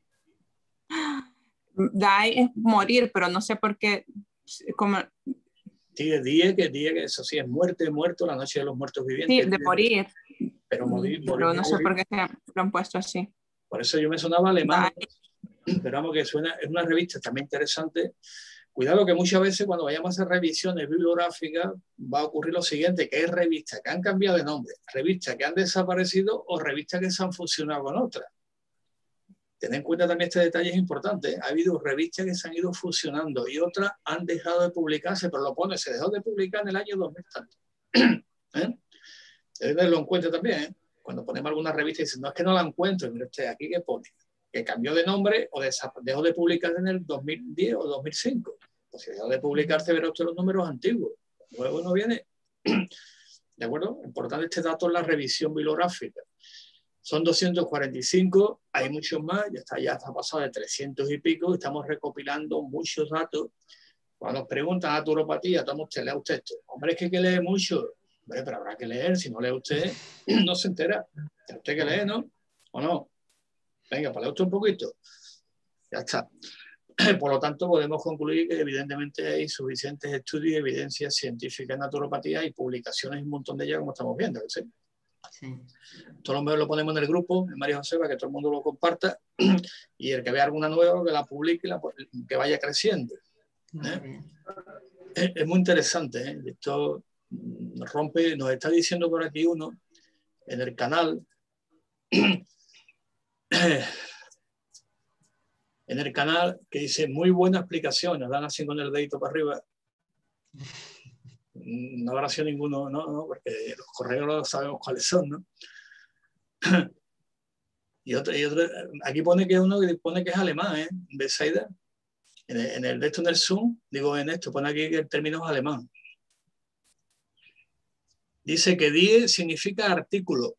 DIE es morir, pero no sé por qué. Como... DIE, que eso sí es muerte, muerto, la noche de los muertos vivientes. Sí, de morir. Pero morir. Pero no sé por qué lo han puesto así. Por eso yo me sonaba alemán. Pero vamos, que suena, es una revista también interesante. Cuidado que muchas veces cuando vayamos a hacer revisiones bibliográficas va a ocurrir lo siguiente, que hay revistas que han cambiado de nombre, revistas que han desaparecido o revistas que se han fusionado con otras. Tened en cuenta también este detalle, es importante. Ha habido revistas que se han ido fusionando y otras han dejado de publicarse, pero lo pone, se dejó de publicar en el año 2000 tanto. Deben tenerlo en cuenta también, ¿eh? Cuando ponemos alguna revista y dicen, no, es que no la encuentro, mire usted, aquí que pone que cambió de nombre o dejó de publicarse en el 2010 o 2005. Pues si dejó de publicarse, verá usted los números antiguos. Luego no viene. ¿De acuerdo? Importante este dato en la revisión bibliográfica. Son 245, hay muchos más, ya está pasado de 300 y pico, estamos recopilando muchos datos. Cuando nos preguntan naturopatía, toma usted, lea usted esto. Hombre, es que hay que leer mucho. Hombre, pero habrá que leer, si no lee usted, no se entera. Tiene usted que leer, ¿no? ¿O no? Venga, para leer usted un poquito. Ya está. Por lo tanto, podemos concluir que evidentemente hay suficientes estudios y evidencias científicas en naturopatía y publicaciones, un montón de ellas, como estamos viendo. ¿Sí? Sí. Todos los medios lo ponemos en el grupo, en María José, para que todo el mundo lo comparta y el que vea alguna nueva, que la publique, que vaya creciendo. Es muy interesante, ¿eh? Esto rompe, nos está diciendo por aquí uno en el canal. En el canal que dice muy buena explicación, nos dan así con el dedito para arriba. No habrá sido ninguno, no, porque los correos no sabemos cuáles son, ¿no? Y otro, aquí pone que uno que pone que es alemán, ¿eh? Betsaida. En el de esto en el Zoom, digo en esto, pone aquí que el término es alemán. Dice que die significa artículo.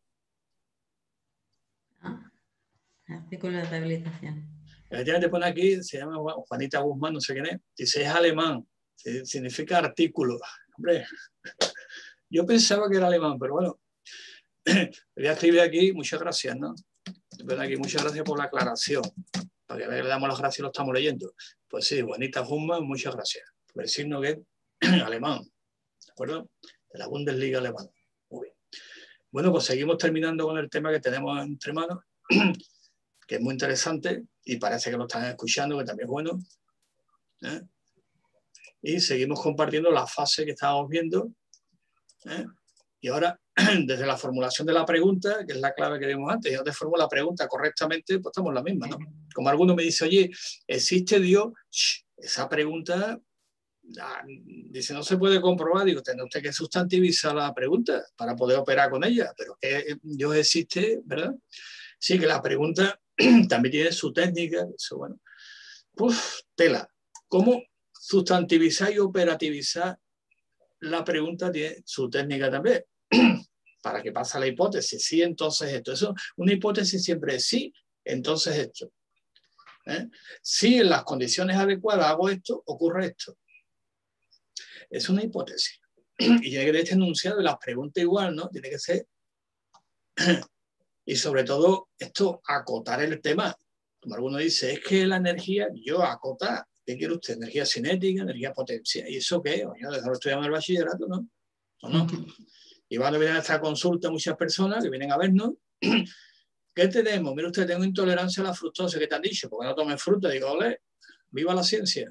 Artículo de rehabilitación. Efectivamente pone aquí, se llama Juanita Guzmán, no sé quién es, dice es alemán, significa artículo. Hombre, yo pensaba que era alemán, pero bueno, voy a escribir aquí, muchas gracias, ¿no? Aquí, muchas gracias por la aclaración, para que le damos las gracias y lo estamos leyendo. Pues sí, Juanita Guzmán, muchas gracias por decirnos que es alemán, ¿de acuerdo? De la Bundesliga alemana. Muy bien. Bueno, pues seguimos terminando con el tema que tenemos entre manos, que es muy interesante y parece que lo están escuchando, que también es bueno. ¿Eh? Y seguimos compartiendo la fase que estábamos viendo. ¿Eh? Y ahora, desde la formulación de la pregunta, que es la clave que vimos antes, yo te formulo la pregunta correctamente, pues estamos en la misma, ¿no? Como alguno me dice, oye, ¿existe Dios? Esa pregunta, dice, no se puede comprobar. Digo, tiene usted que sustantivizar la pregunta para poder operar con ella, pero que Dios existe, ¿verdad? Sí, que la pregunta también tiene su técnica, eso, bueno. Uf, tela. ¿Cómo sustantivizar y operativizar la pregunta? Tiene su técnica también. Para que pase la hipótesis, sí, entonces esto. Eso, una hipótesis siempre es sí, entonces esto. Si en las condiciones adecuadas hago esto, ocurre esto. Es una hipótesis. Y tiene que tener este enunciado, y las preguntas igual, ¿no? Tiene que ser. Y sobre todo, esto, acotar el tema. Como alguno dice, es que la energía, yo acotar, ¿qué quiere usted? Energía cinética, energía potencial. ¿Y eso qué? Oye, desde que estudiamos el bachillerato, ¿no? ¿O no? Y cuando vienen a esta consulta muchas personas que vienen a vernos, ¿qué tenemos? Mire usted, tengo intolerancia a la fructosa, ¿qué te han dicho? Porque no tomen fruta. Digo, ole, viva la ciencia.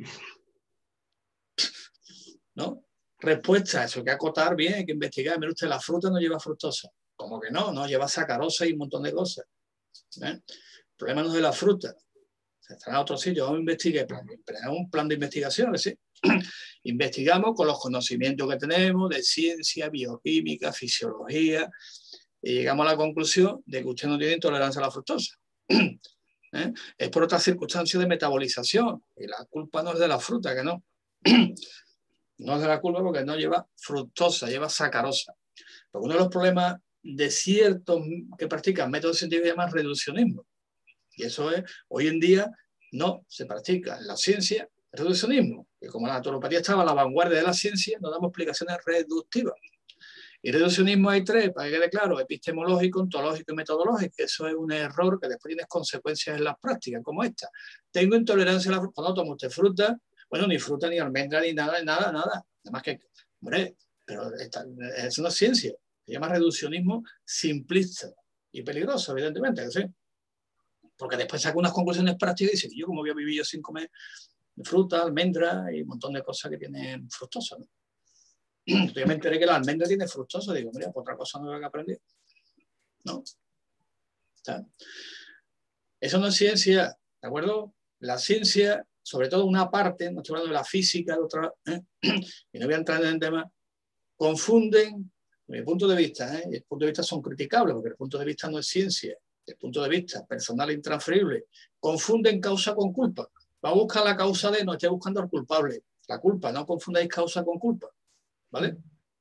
¿No? Respuesta a eso, hay que acotar bien, hay que investigar. Mire usted, la fruta no lleva fructosa. ¿Cómo que no? No, lleva sacarosa y un montón de cosas. El problema no es de la fruta. Se está en otro sitio, vamos a investigar. Un plan de investigación, ¿sí? Investigamos con los conocimientos que tenemos de ciencia, bioquímica, fisiología, y llegamos a la conclusión de que usted no tiene intolerancia a la fructosa. Es por otras circunstancias de metabolización, y la culpa no es de la fruta, que no. No es de la culpa porque no lleva fructosa, lleva sacarosa. Porque uno de los problemas de ciertos que practican métodos científicos se llama reduccionismo. Y eso es, hoy en día no se practica en la ciencia el reduccionismo. Y como la naturopatía estaba a la vanguardia de la ciencia, nos damos explicaciones reductivas. Y reduccionismo hay tres, para que quede claro: epistemológico, ontológico y metodológico. Eso es un error que después tiene consecuencias en las prácticas, como esta. Tengo intolerancia a la fruta. Cuando tomo usted fruta, bueno, ni fruta, ni almendra, ni nada. Nada más que, hombre, pero eso no es ciencia. Se llama reduccionismo simplista y peligroso, evidentemente, ¿sí? Porque después saco unas conclusiones prácticas y dice, yo como voy a vivir yo sin comer fruta, almendra y un montón de cosas que tienen fructosa, ¿no? Yo me enteré que la almendra tiene fructosa, digo, mira, pues otra cosa no que aprender, ¿no? ¿Está? Eso no es ciencia, ¿de acuerdo? La ciencia, sobre todo una parte, no estoy hablando de la física, de otra, y no voy a entrar en el tema, confunden, desde mi punto de vista, y el punto de vista son criticables, porque el punto de vista no es ciencia, el punto de vista personal e intransferible, confunden causa con culpa. Va a buscar la causa de, no esté buscando al culpable, la culpa, no confundáis causa con culpa, ¿vale?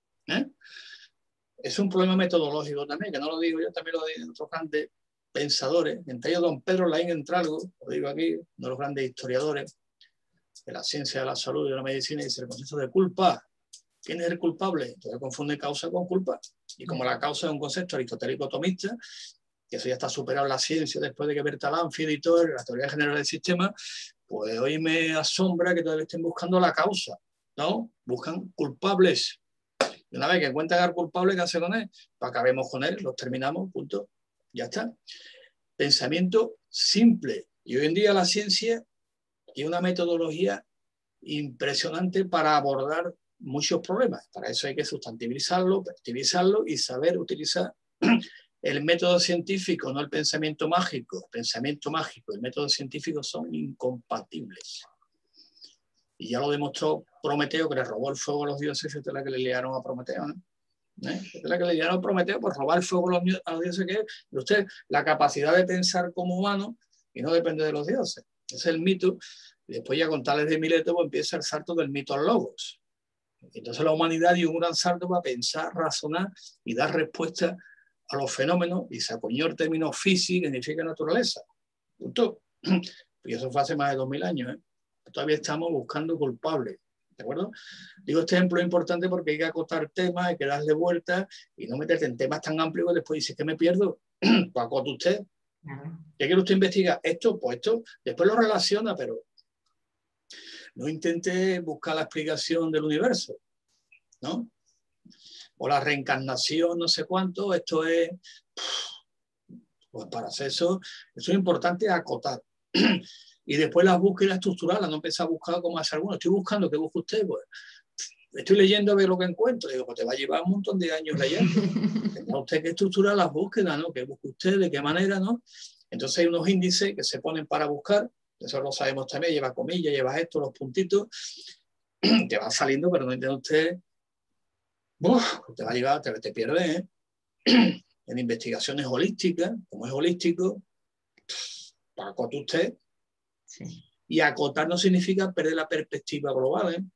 Es un problema metodológico también, que no lo digo yo, también lo digo otros grandes pensadores, entre ellos don Pedro Laín Entralgo, lo digo aquí, uno de los grandes historiadores de la ciencia de la salud y de la medicina, dice el concepto de culpa. ¿Quién es el culpable? Entonces confunde causa con culpa. Y como la causa es un concepto aristotélico tomista, que eso ya está superado en la ciencia después de que Bertalanffy editó la teoría general del sistema, pues hoy me asombra que todavía estén buscando la causa, ¿no? Buscan culpables. Y una vez que encuentran al culpable, ¿qué hace con él? Pues acabemos con él, los terminamos, punto. Ya está. Pensamiento simple. Y hoy en día la ciencia tiene una metodología impresionante para abordar muchos problemas. Para eso hay que sustantivizarlo, operativizarlo y saber utilizar el método científico, no el pensamiento mágico. El pensamiento mágico y el método científico son incompatibles. Y ya lo demostró Prometeo, que le robó el fuego a los dioses, y la que le liaron a Prometeo, ¿no? Es la que le dieron a Prometeo por robar el fuego a los dioses que es. Pero usted, la capacidad de pensar como humano y no depende de los dioses. Ese es el mito. Y después ya con Tales de Mileto pues, empieza el salto del mito al logos. Entonces la humanidad dio un gran salto para pensar, razonar y dar respuesta a los fenómenos y se acuñó el término física, que significa naturaleza. Punto. Y eso fue hace más de 2000 años. Todavía estamos buscando culpables. ¿De acuerdo? Digo, este ejemplo es importante porque hay que acotar temas, hay que darle vueltas y no meterte en temas tan amplios que después dices que me pierdo. Pues acote usted. ¿Qué quiere usted investigar? Esto, pues esto. Después lo relaciona, pero no intente buscar la explicación del universo, ¿no? O la reencarnación, no sé cuánto. Esto es... Pues para hacer eso es importante acotar. Y después las búsquedas estructurales, no empezar a buscar como hace algunos. Estoy buscando, ¿qué busca usted? Pues estoy leyendo a ver lo que encuentro. Digo, pues te va a llevar un montón de años leyendo. Tendrá usted que estructurar las búsquedas, ¿no? ¿Qué busca usted? ¿De qué manera? ¿No? Entonces hay unos índices que se ponen para buscar. Eso lo sabemos también. Lleva comillas, lleva esto, los puntitos. Te va saliendo, pero no entiende usted. Te va a llevar, te pierdes, ¿eh? En investigaciones holísticas, como es holístico, para acotar usted. Sí. Y acotar no significa perder la perspectiva global, ¿eh?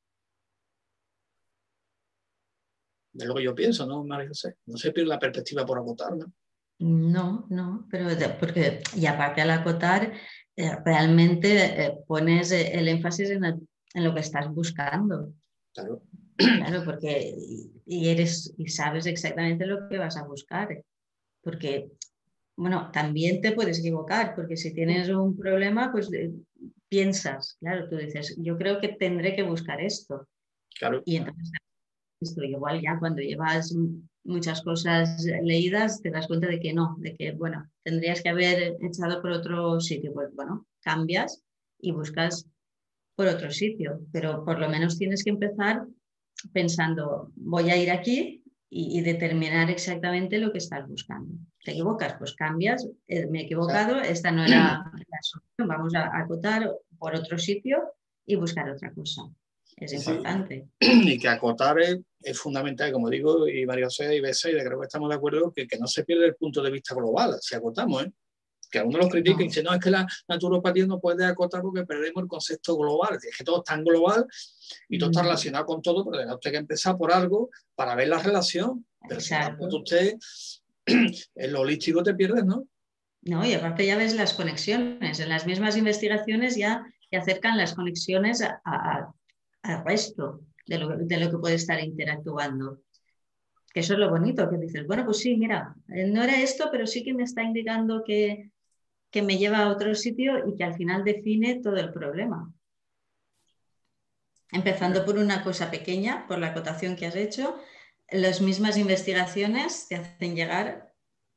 Es lo que yo pienso, ¿no, María José? No se pierde la perspectiva por acotar, ¿no? No, pero porque, y aparte al acotar, realmente pones el énfasis en lo que estás buscando. Claro. Claro, porque y sabes exactamente lo que vas a buscar. Porque, bueno, también te puedes equivocar, porque si tienes un problema, pues piensas, claro, tú dices, yo creo que tendré que buscar esto. Claro. Y entonces, esto igual ya cuando llevas muchas cosas leídas, te das cuenta de que no, de que, bueno, tendrías que haber echado por otro sitio. Pues bueno, cambias y buscas por otro sitio, pero por lo menos tienes que empezar pensando, voy a ir aquí y determinar exactamente lo que estás buscando. ¿Te equivocas? Pues cambias, me he equivocado, esta no era la solución, vamos a acotar por otro sitio y buscar otra cosa. Es importante. Y que acotar es fundamental, como digo, y María José y Becerra, creo que estamos de acuerdo, que no se pierde el punto de vista global, si acotamos, ¿eh? Que algunos los critican y dicen, no, es que la naturopatía no puede acotar porque perdemos el concepto global. Es que todo es tan global y todo está relacionado con todo, pero usted que empezar por algo para ver la relación. Pero si no, usted, en lo holístico te pierdes, ¿no? No, y aparte ya ves las conexiones. En las mismas investigaciones ya te acercan las conexiones al resto de lo que puede estar interactuando. Que eso es lo bonito, que dices, bueno, pues sí, mira, no era esto, pero sí que me está indicando que me lleva a otro sitio y que al final define todo el problema. Empezando por una cosa pequeña, por la acotación que has hecho, las mismas investigaciones te hacen llegar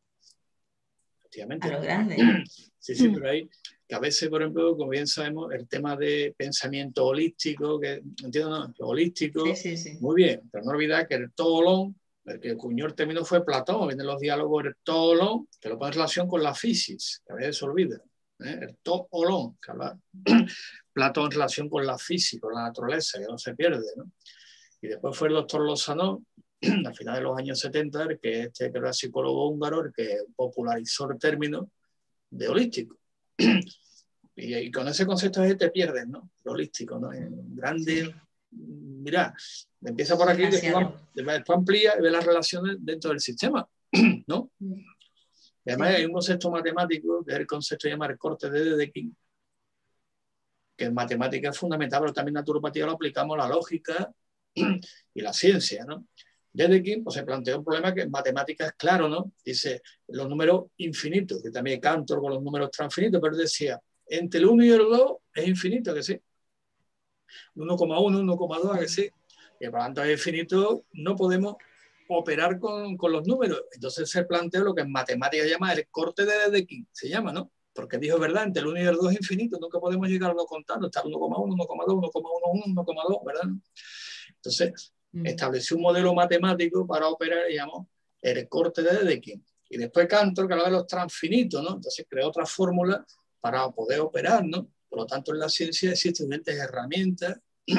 a lo grande. Sí, pero hay que a veces, por ejemplo, como bien sabemos, el tema de pensamiento holístico, que entiendo, ¿no? Lo holístico, sí. Muy bien, pero no olvidar que el tolón, el que acuñó el término fue Platón, vienen los diálogos del tolón, que lo pone en relación con la fisis, que a veces se olvida, ¿eh? El tolón, que habla Platón en relación con la física, con la naturaleza, que no se pierde, ¿no? Y después fue el doctor Lozano, a finales de los años 70, que era psicólogo húngaro, el que popularizó el término de holístico. Y con ese concepto te pierdes, ¿no? Lo holístico, ¿no? En grande, mira, empieza por aquí, después amplía y ve las relaciones dentro del sistema, ¿no? Y además hay un concepto matemático, que es el concepto que se llama el corte de Dedekind, que en matemática es fundamental, pero también en naturopatía lo aplicamos a la lógica y la ciencia, ¿no? Dedekind pues, se planteó un problema que en matemáticas es claro, ¿no? Dice los números infinitos, que también Cantor con los números transfinitos, pero decía, entre el 1 y el 2 es infinito, que sí. 1,1, 1,2, que sí. Y por lo tanto es infinito, no podemos operar con los números. Entonces se planteó lo que en matemáticas se llama el corte de Dedekind, se llama, ¿no? Porque dijo, ¿verdad? Entre el 1 y el 2 es infinito, nunca podemos llegar a lo contando, está 1,1, 1,2, 1,11, 1,2, ¿verdad? Entonces estableció un modelo matemático para operar, digamos, el corte de Dedekind. Y después Cantor, que hablaba de los transfinitos, ¿no? Entonces creó otra fórmula para poder operar, ¿no? Por lo tanto, en la ciencia existen diferentes herramientas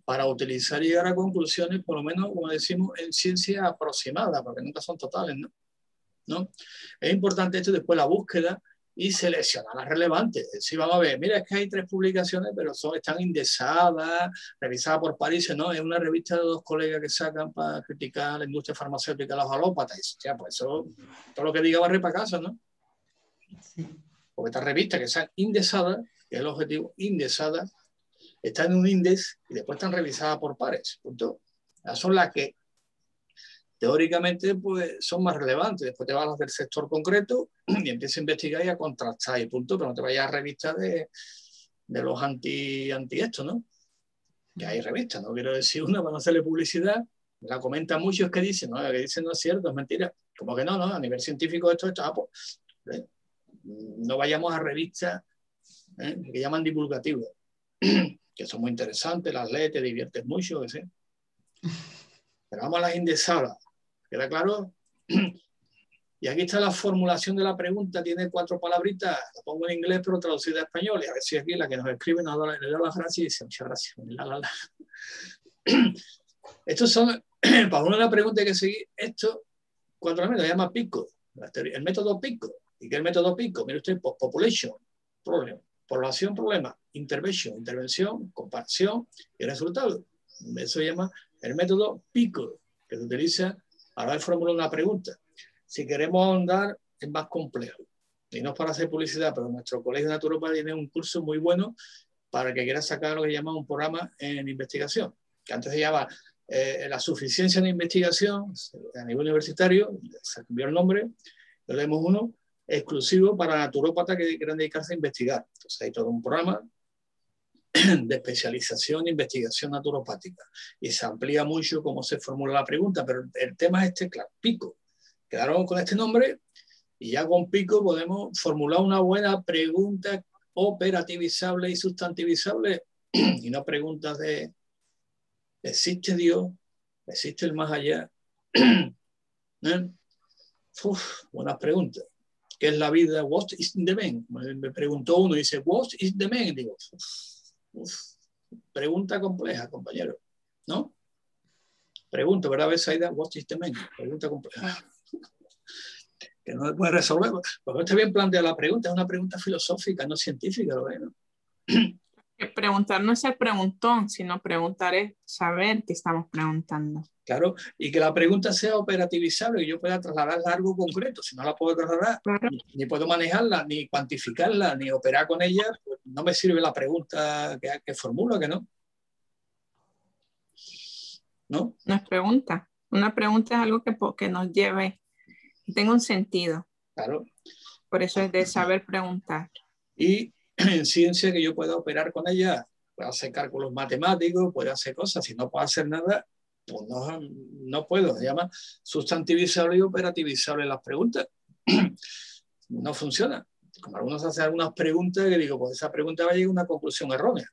para utilizar y llegar a conclusiones, por lo menos, como decimos, en ciencia aproximada, porque nunca son totales, ¿no? Es importante esto, después la búsqueda y seleccionar las relevantes. Si vamos a ver, mira, es que hay 3 publicaciones, pero están indexadas, revisadas por París, ¿no? Es una revista de 2 colegas que sacan para criticar la industria farmacéutica de los alópatas. Ya, pues eso, todo lo que diga barre para casa, ¿no? Sí. Porque estas revistas que sean indexadas, que es el objetivo, indexadas, están en un índice y después están revisadas por pares. Punto. Esas son las que teóricamente pues, son más relevantes. Después te vas a las del sector concreto y empiezas a investigar y a contrastar. Y punto, pero no te vayas a revistas de los anti esto, ¿no? Que hay revistas, no quiero decir una para no hacerle publicidad. La comentan muchos que dicen, no, lo que dicen no es cierto, es mentira. Como que no, a nivel científico esto, pues, no vayamos a revistas que llaman divulgativas, que son muy interesantes, las lees, te diviertes mucho, que sé. Pero vamos a las indexadas, ¿queda claro? Y aquí está la formulación de la pregunta, tiene 4 palabritas, la pongo en inglés pero traducida a español, y a ver si aquí la que nos escribe nos da las gracias y dice muchas gracias. Estos son, para una pregunta hay que seguir, esto, 4 elementos, se llama PICO, el método PICO. ¿Y qué es el método PICO? Mire usted, population, problem, población, problema, intervención, comparación y resultado. Eso se llama el método PICO, que se utiliza a la hora de formular una pregunta. Si queremos ahondar, es más complejo. Y no es para hacer publicidad, pero nuestro colegio de naturópata tiene un curso muy bueno para el que quiera sacar lo que llama un programa en investigación, que antes se llamaba la suficiencia en investigación a nivel universitario, se cambió el nombre, tenemos uno exclusivo para naturópatas que quieran dedicarse a investigar. Entonces hay todo un programa de especialización e investigación naturopática y se amplía mucho cómo se formula la pregunta, pero el tema es este, claro, PICO. Quedaron con este nombre y ya con PICO podemos formular una buena pregunta operativizable y sustantivizable y no preguntas de ¿existe Dios? ¿Existe el más allá? Buenas preguntas. ¿Qué es la vida? What is the man? Me preguntó uno y dice, what is the man? Digo, pregunta compleja, compañero, ¿no? Pregunta, ¿verdad, Besaida? What is the man? Pregunta compleja. Que no se puede resolver. Porque está bien planteada la pregunta, es una pregunta filosófica, no científica, ¿lo ven? Preguntar no es el preguntón, sino preguntar es saber qué estamos preguntando. Claro, y que la pregunta sea operativizable, que yo pueda trasladarla a algo concreto. Si no la puedo trasladar, claro, ni puedo manejarla, ni cuantificarla, ni operar con ella, pues no me sirve la pregunta que formulo, que no. ¿No? No es pregunta. Una pregunta es algo que nos lleve, que tenga un sentido. Claro. Por eso es de saber preguntar. Y en ciencia que yo pueda operar con ella, puedo hacer cálculos matemáticos, puedo hacer cosas. Si no puedo hacer nada, pues no puedo. Se llama sustantivizable y operativizable las preguntas. No funciona. Como algunos hacen algunas preguntas que digo, pues esa pregunta va a llegar a una conclusión errónea.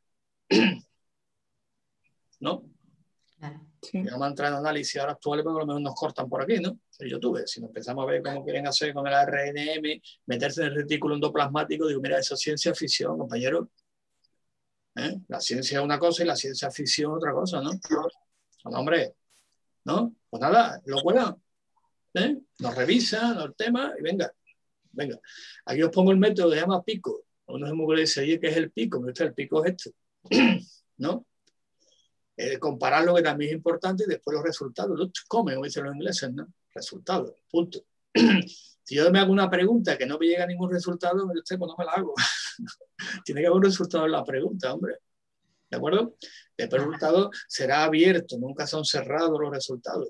¿No? Sí. Ya vamos a entrar en análisis ahora actuales, porque a lo mejor nos cortan por aquí, ¿no? En YouTube. Si nos empezamos a ver cómo quieren hacer con el RNM, meterse en el retículo endoplasmático, digo, mira, eso es ciencia ficción, compañero. La ciencia es una cosa y la ciencia ficción es otra cosa, ¿no? No, hombre, ¿no? Pues nada, lo cuelan, nos revisan el tema y venga. Aquí os pongo el método que se llama PICO. Uno se me dice, oye, ¿qué es el PICO? Me gusta, el PICO es esto, ¿no? Comparar lo que también es importante y después los resultados. Como dicen los ingleses, ¿no? Resultados, punto. Si yo me hago una pregunta que no me llega a ningún resultado, pues no me la hago. Tiene que haber un resultado en la pregunta, hombre. ¿De acuerdo? Después el resultado será abierto, nunca son cerrados los resultados.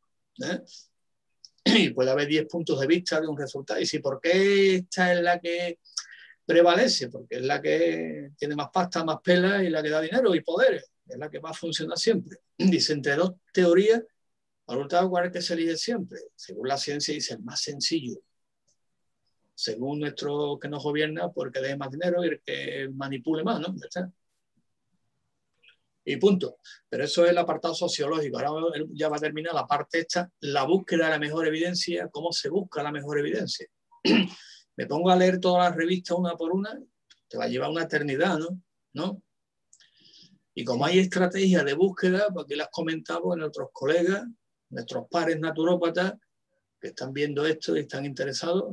Y puede haber 10 puntos de vista de un resultado. Y si, ¿por qué esta es la que prevalece? Porque es la que tiene más pasta, más pela y la que da dinero y poderes. Es la que va a funcionar siempre. Dice, entre 2 teorías, al resultado, ¿cuál es que se elige siempre? Según la ciencia, dice el más sencillo. Según nuestro que nos gobierna, pues el que dé más dinero y el que manipule más, ¿no? Ya está. Y punto. Pero eso es el apartado sociológico. Ahora ya va a terminar la parte esta, la búsqueda de la mejor evidencia, cómo se busca la mejor evidencia. Me pongo a leer todas las revistas una por una, te va a llevar una eternidad, ¿no? Y como hay estrategias de búsqueda, porque las comentamos en otros colegas, nuestros pares naturópatas, que están viendo esto y están interesados,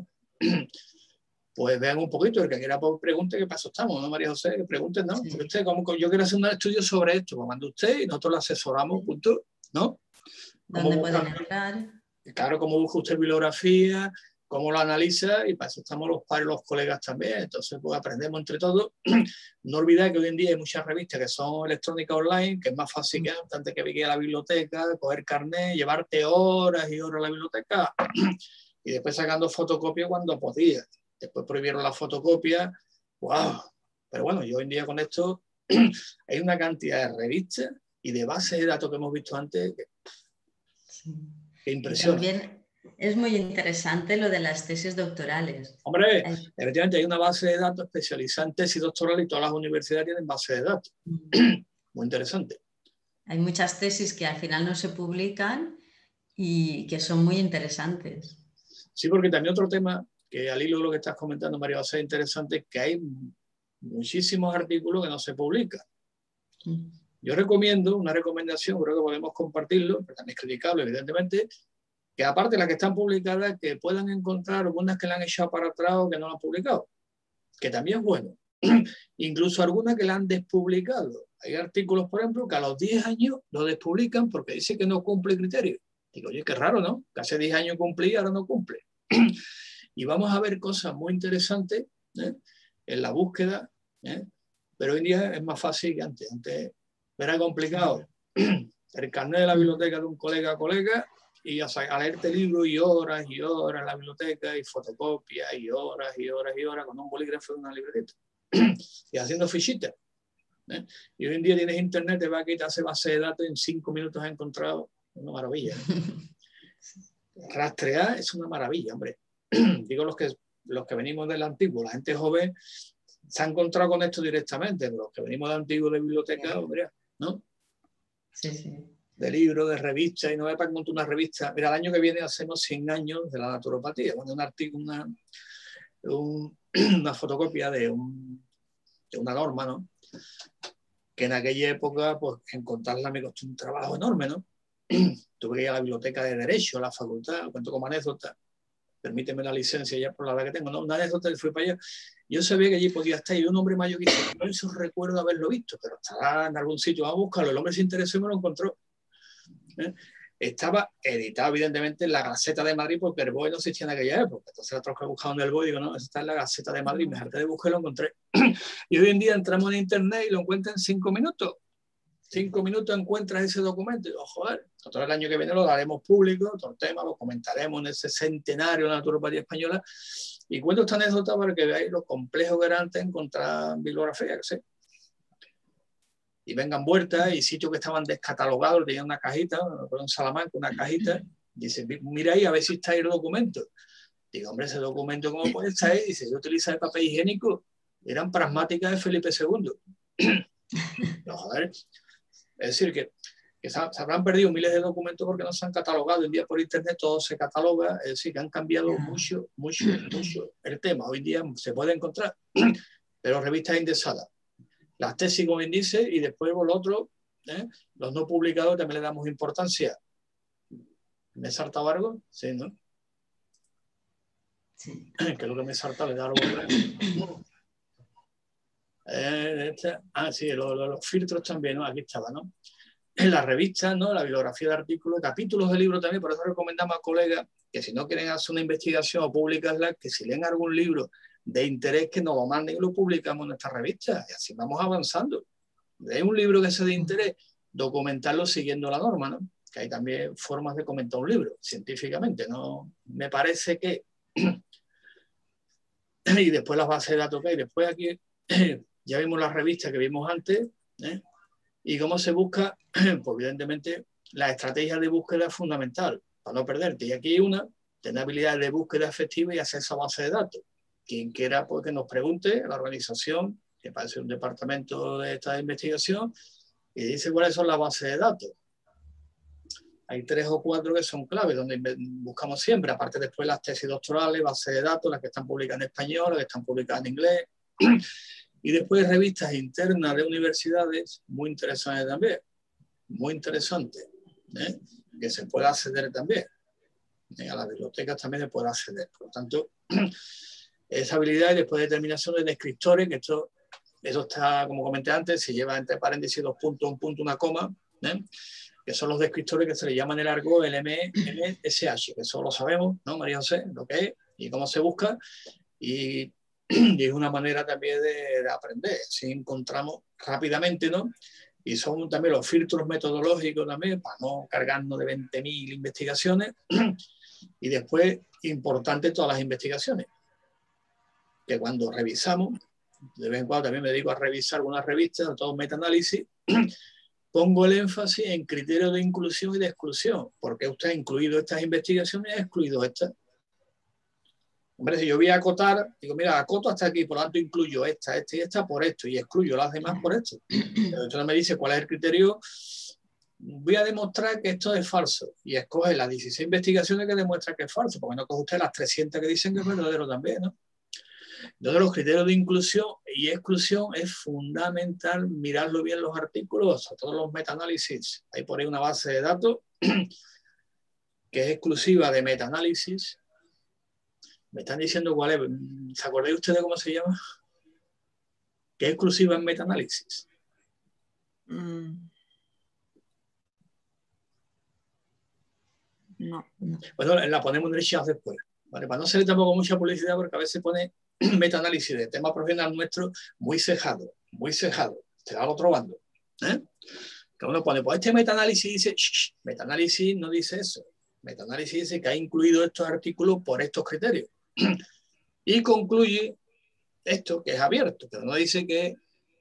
pues vean un poquito, el que quiera pregunte qué paso estamos, ¿no, María José? Que pregunten, ¿no? Sí. Usted, yo quiero hacer un estudio sobre esto, pues mande usted y nosotros lo asesoramos, punto, ¿no? ¿Dónde pueden entrar? Claro, cómo busca usted bibliografía, cómo lo analiza, y para eso estamos los pares, los colegas también. Entonces, pues aprendemos entre todos. No olvidar que hoy en día hay muchas revistas que son electrónicas online, que es más fácil que antes que ir a la biblioteca, coger carnet, llevarte horas y horas a la biblioteca y después sacando fotocopias cuando podía. Después prohibieron la fotocopia. ¡Wow! Pero bueno, yo hoy en día con esto hay una cantidad de revistas y de bases de datos que hemos visto antes que impresiona. También es muy interesante lo de las tesis doctorales. Hombre, efectivamente hay una base de datos especializada en tesis doctorales y todas las universidades tienen base de datos. Muy interesante. Hay muchas tesis que al final no se publican y que son muy interesantes. Sí, porque también otro tema que al hilo de lo que estás comentando, María, va a ser interesante, es que hay muchísimos artículos que no se publican. Yo recomiendo, una recomendación, creo que podemos compartirlo, pero también es criticable, evidentemente, que aparte de las que están publicadas, que puedan encontrar algunas que la han echado para atrás o que no la han publicado, que también es bueno. Incluso algunas que la han despublicado. Hay artículos, por ejemplo, que a los 10 años lo despublican porque dice que no cumple criterio. Digo, oye, qué raro, ¿no? Que hace 10 años cumplí y ahora no cumple. Y vamos a ver cosas muy interesantes en la búsqueda, pero hoy en día es más fácil que antes. Antes era complicado. El carnet de la biblioteca de un colega a colega y a leerte libros y horas en la biblioteca y fotocopias y horas con un bolígrafo y una libreta y haciendo fichitas. Y hoy en día tienes internet, te va a quitar, hace base de datos, en 5 minutos has encontrado una maravilla. Rastrear es una maravilla, hombre. Digo los que venimos del antiguo, la gente joven se ha encontrado con esto directamente, los que venimos del antiguo de biblioteca, hombre, ¿no? Sí, sí. De libros, de revistas, y no me para montar una revista. Mira, el año que viene hacemos 100 años de la naturopatía, cuando un artículo, una fotocopia de una norma, ¿no? Que en aquella época, pues encontrarla me costó un trabajo enorme, ¿no? Tuve que ir a la biblioteca de Derecho, a la facultad, cuento como anécdota, permíteme la licencia ya por la edad que tengo, ¿no? Una anécdota, fui para allá, yo sabía que allí podía estar, y un hombre mayor que dice, no eso recuerdo haberlo visto, pero estará en algún sitio, vamos a buscarlo, el hombre se interesó y me lo encontró. Estaba editado evidentemente en la Gaceta de Madrid porque el BOE no existía en aquella época, entonces otros que buscaban el BOE digo, no, eso está en la Gaceta de Madrid, me harté de buscar y lo encontré. Y hoy en día entramos en internet y lo encuentran en 5 minutos. 5 minutos encuentras ese documento y digo, joder, nosotros el año que viene lo daremos público, otro tema, lo comentaremos en ese centenario de la naturopatía española, y cuento esta anécdota para que veáis lo complejo que era antes encontrar bibliografía, que sé. Y vengan vueltas y sitios que estaban descatalogados, tenían una cajita, en Salamanca, una cajita, dice, mira ahí a ver si está ahí el documento. Digo, hombre, ese documento, ¿cómo puede estar ahí? Dice, yo utilizo el papel higiénico, eran pragmáticas de Felipe II. No, joder. Es decir, que se habrán perdido miles de documentos porque no se han catalogado. Hoy en día por internet todo se cataloga, es decir, que han cambiado mucho el tema. Hoy en día se puede encontrar, pero revistas indexadas. Las tesis con índice y después los otros, los no publicados también le damos importancia. ¿Me he saltado algo? Sí, ¿no? Sí. Que es lo que me he saltado, le da algo. Sí, los filtros también, ¿no? Aquí estaba, ¿no? En las revistas, ¿no? La bibliografía de artículos, capítulos de libros también, por eso recomendamos a colegas que si no quieren hacer una investigación o publicarla, que si leen algún libro de interés que nos lo manden y lo publicamos en nuestra revista y así vamos avanzando. Hay un libro que sea de interés, documentarlo siguiendo la norma, ¿no? Que hay también formas de comentar un libro científicamente, ¿no? Me parece que y después las bases de datos que hay, después aquí ya vimos las revistas que vimos antes, y cómo se busca, pues evidentemente la estrategia de búsqueda es fundamental para no perderte. Y aquí hay una, tener habilidades de búsqueda efectiva y acceso a base de datos. Quien quiera, pues que nos pregunte a la organización, que parece un departamento de esta investigación, y dice cuáles son las bases de datos. Hay 3 o 4 que son claves, donde buscamos siempre, aparte después las tesis doctorales, bases de datos, las que están publicadas en español, las que están publicadas en inglés. Y después revistas internas de universidades, muy interesantes también, muy interesantes, que se puede acceder también. A las bibliotecas también se puede acceder. Por lo tanto, esa habilidad y después determinación de descriptores, que eso está, como comenté antes, se lleva entre paréntesis 2 puntos, un punto, una coma, que son los descriptores que se le llaman en el argot el MSH, que eso lo sabemos, ¿no, María José? Lo que es y cómo se busca, y es una manera también de aprender, así encontramos rápidamente, ¿no? Y son también los filtros metodológicos también, para no cargarnos de 20.000 investigaciones, y después, importante todas las investigaciones, que cuando revisamos, de vez en cuando también me dedico a revisar algunas revistas, todo metaanálisis, pongo el énfasis en criterios de inclusión y de exclusión. ¿Por qué usted ha incluido estas investigaciones y ha excluido estas? Hombre, si yo voy a acotar, digo, mira, acoto hasta aquí, por lo tanto incluyo esta y esta por esto, y excluyo las demás por esto. Pero usted no me dice cuál es el criterio. Voy a demostrar que esto es falso, y escoge las 16 investigaciones que demuestran que es falso, porque no coge usted las 300 que dicen que es verdadero también, ¿no? Entonces, los criterios de inclusión y exclusión es fundamental mirarlo bien los artículos, a todos los metaanálisis. Hay por ahí una base de datos que es exclusiva de metaanálisis. Me están diciendo cuál es. ¿Se acordáis ustedes cómo se llama? ¿Qué es exclusiva en metaanálisis? No. Bueno, la ponemos en el chat después, ¿vale? Para no hacer tampoco mucha publicidad, porque a veces pone metaanálisis de tema profesional nuestro muy cejado, se va al otro bando. Que uno pone, pues este metaanálisis dice, metaanálisis no dice eso. Metaanálisis dice que ha incluido estos artículos por estos criterios. Y concluye esto, que es abierto, pero no dice que